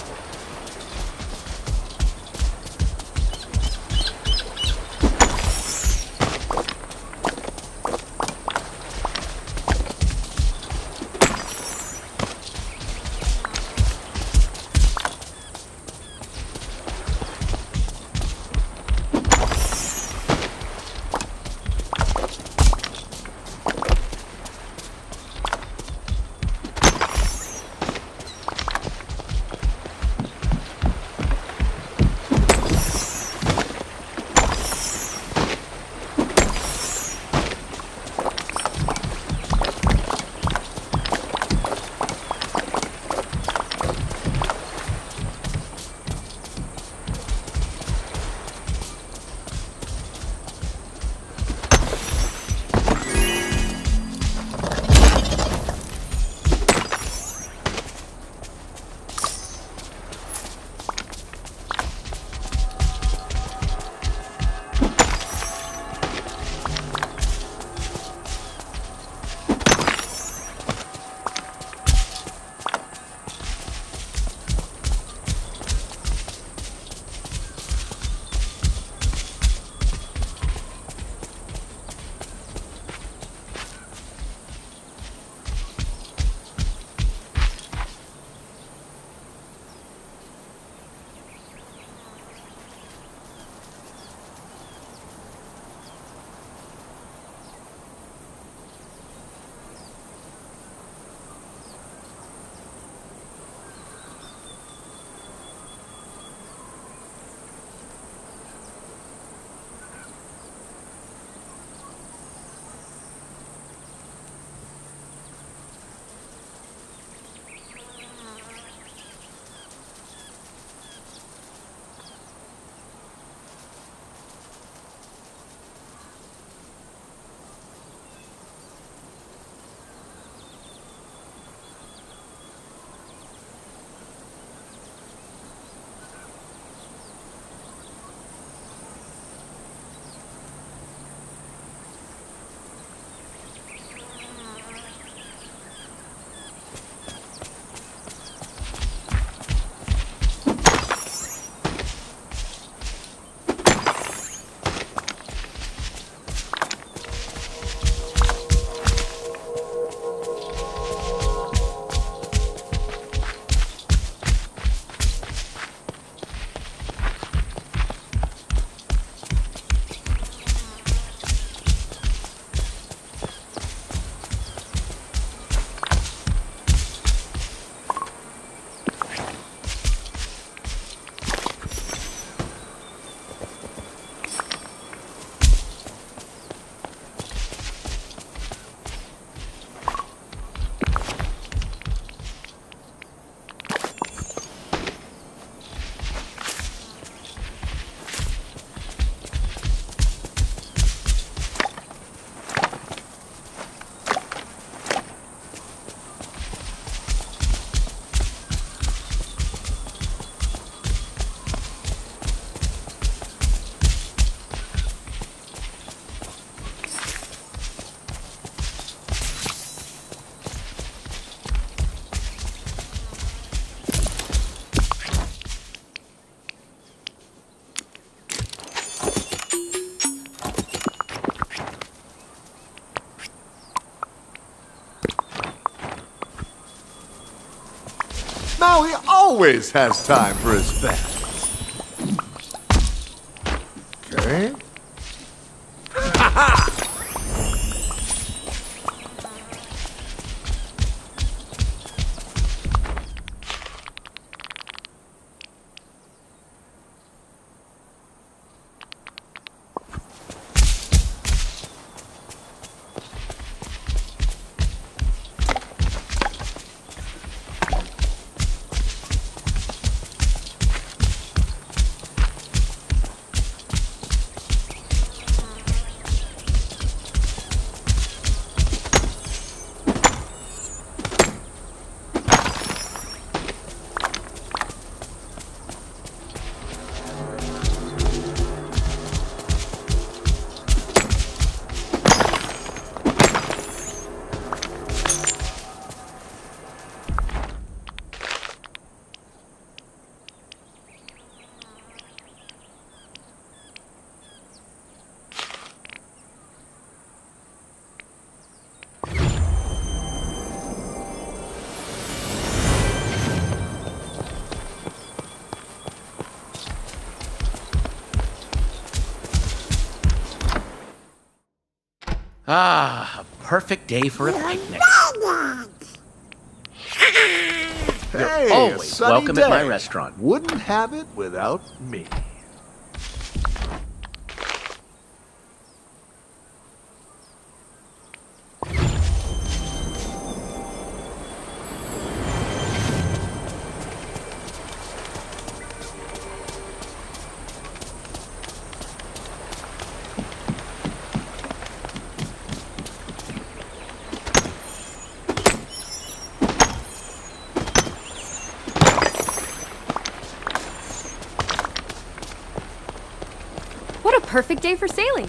Oh, he always has time for his fans. Okay. Ah, a perfect day for a picnic. Hey, You're always a sunny welcome day. at my restaurant. Wouldn't have it without me. What a perfect day for sailing.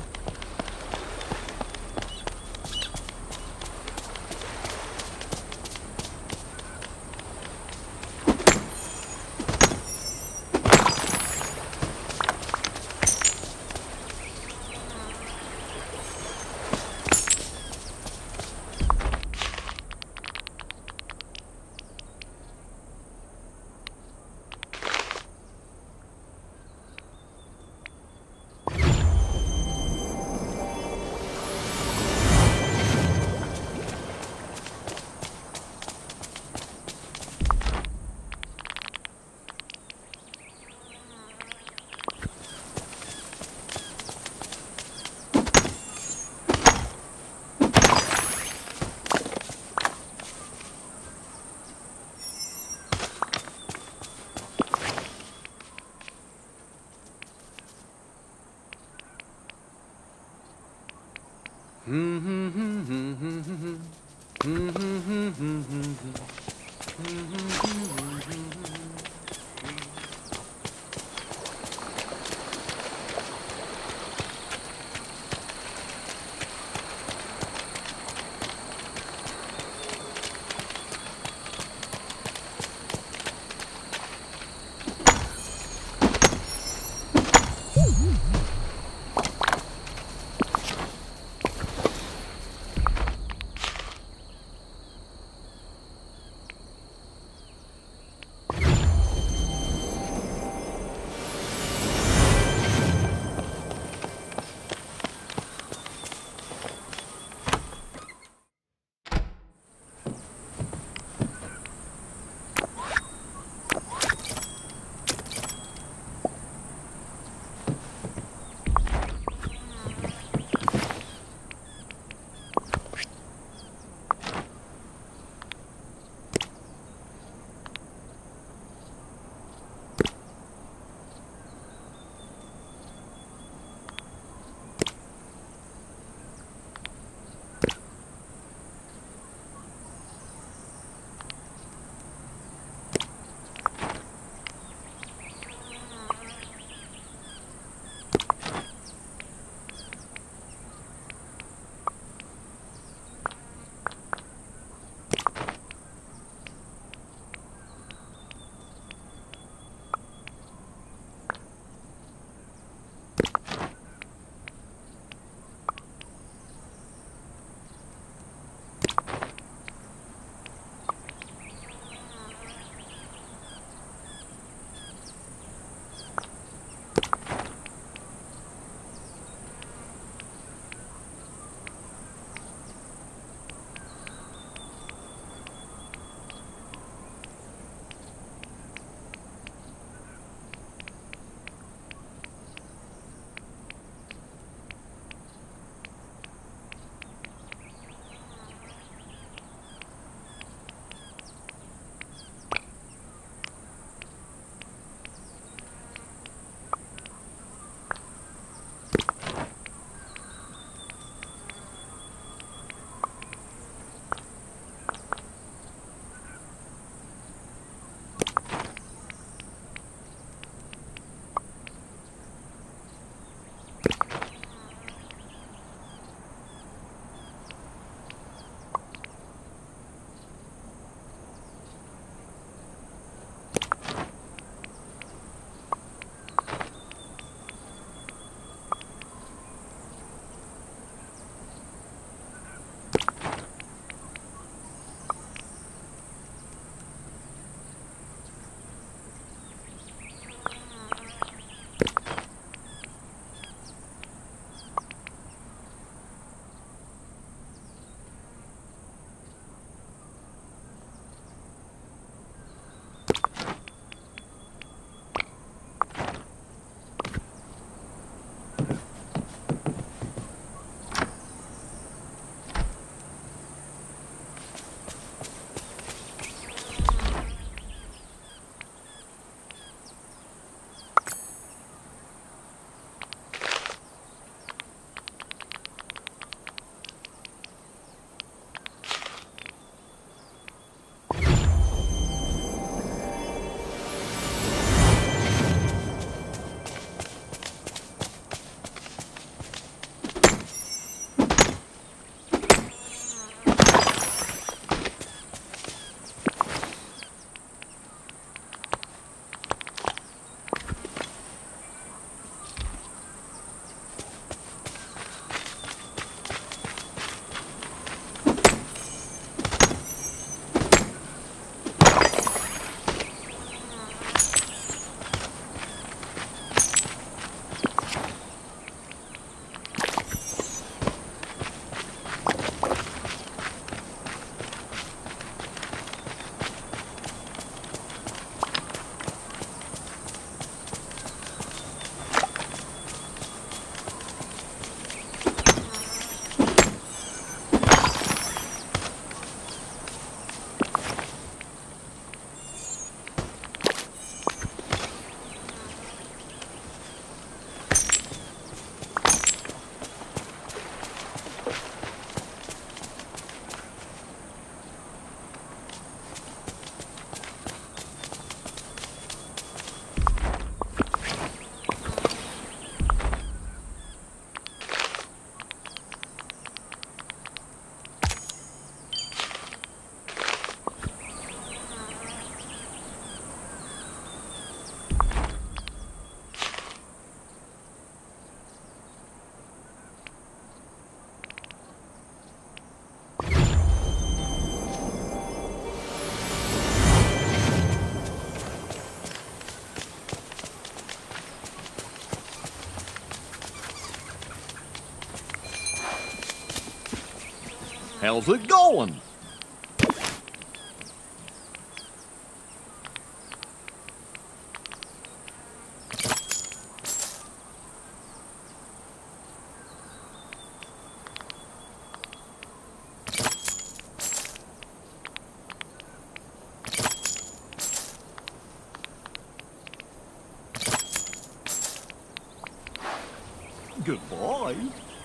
How's it going? Goodbye.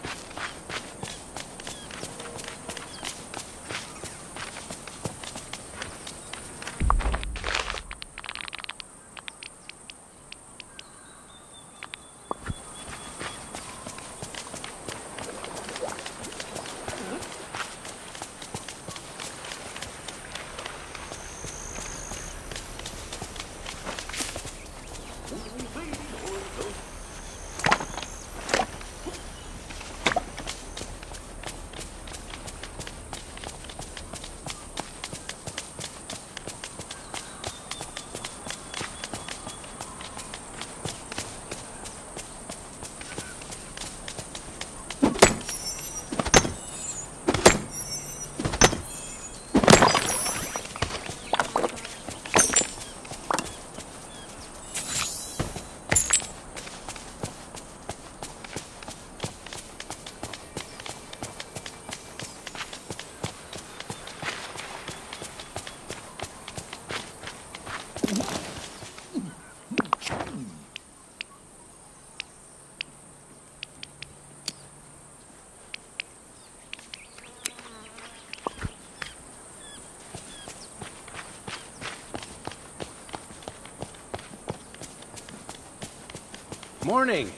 Morning.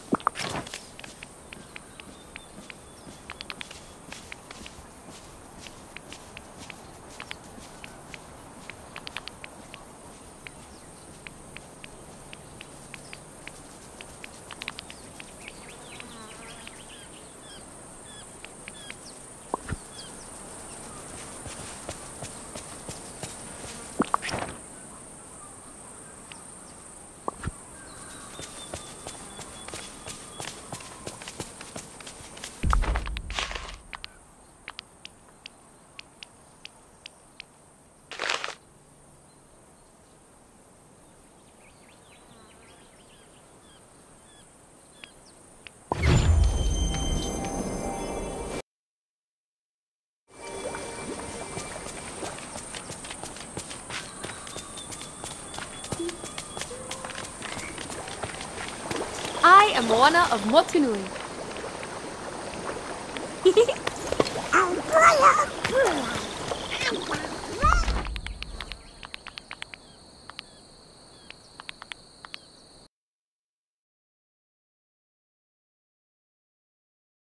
I am Moana of Motunui.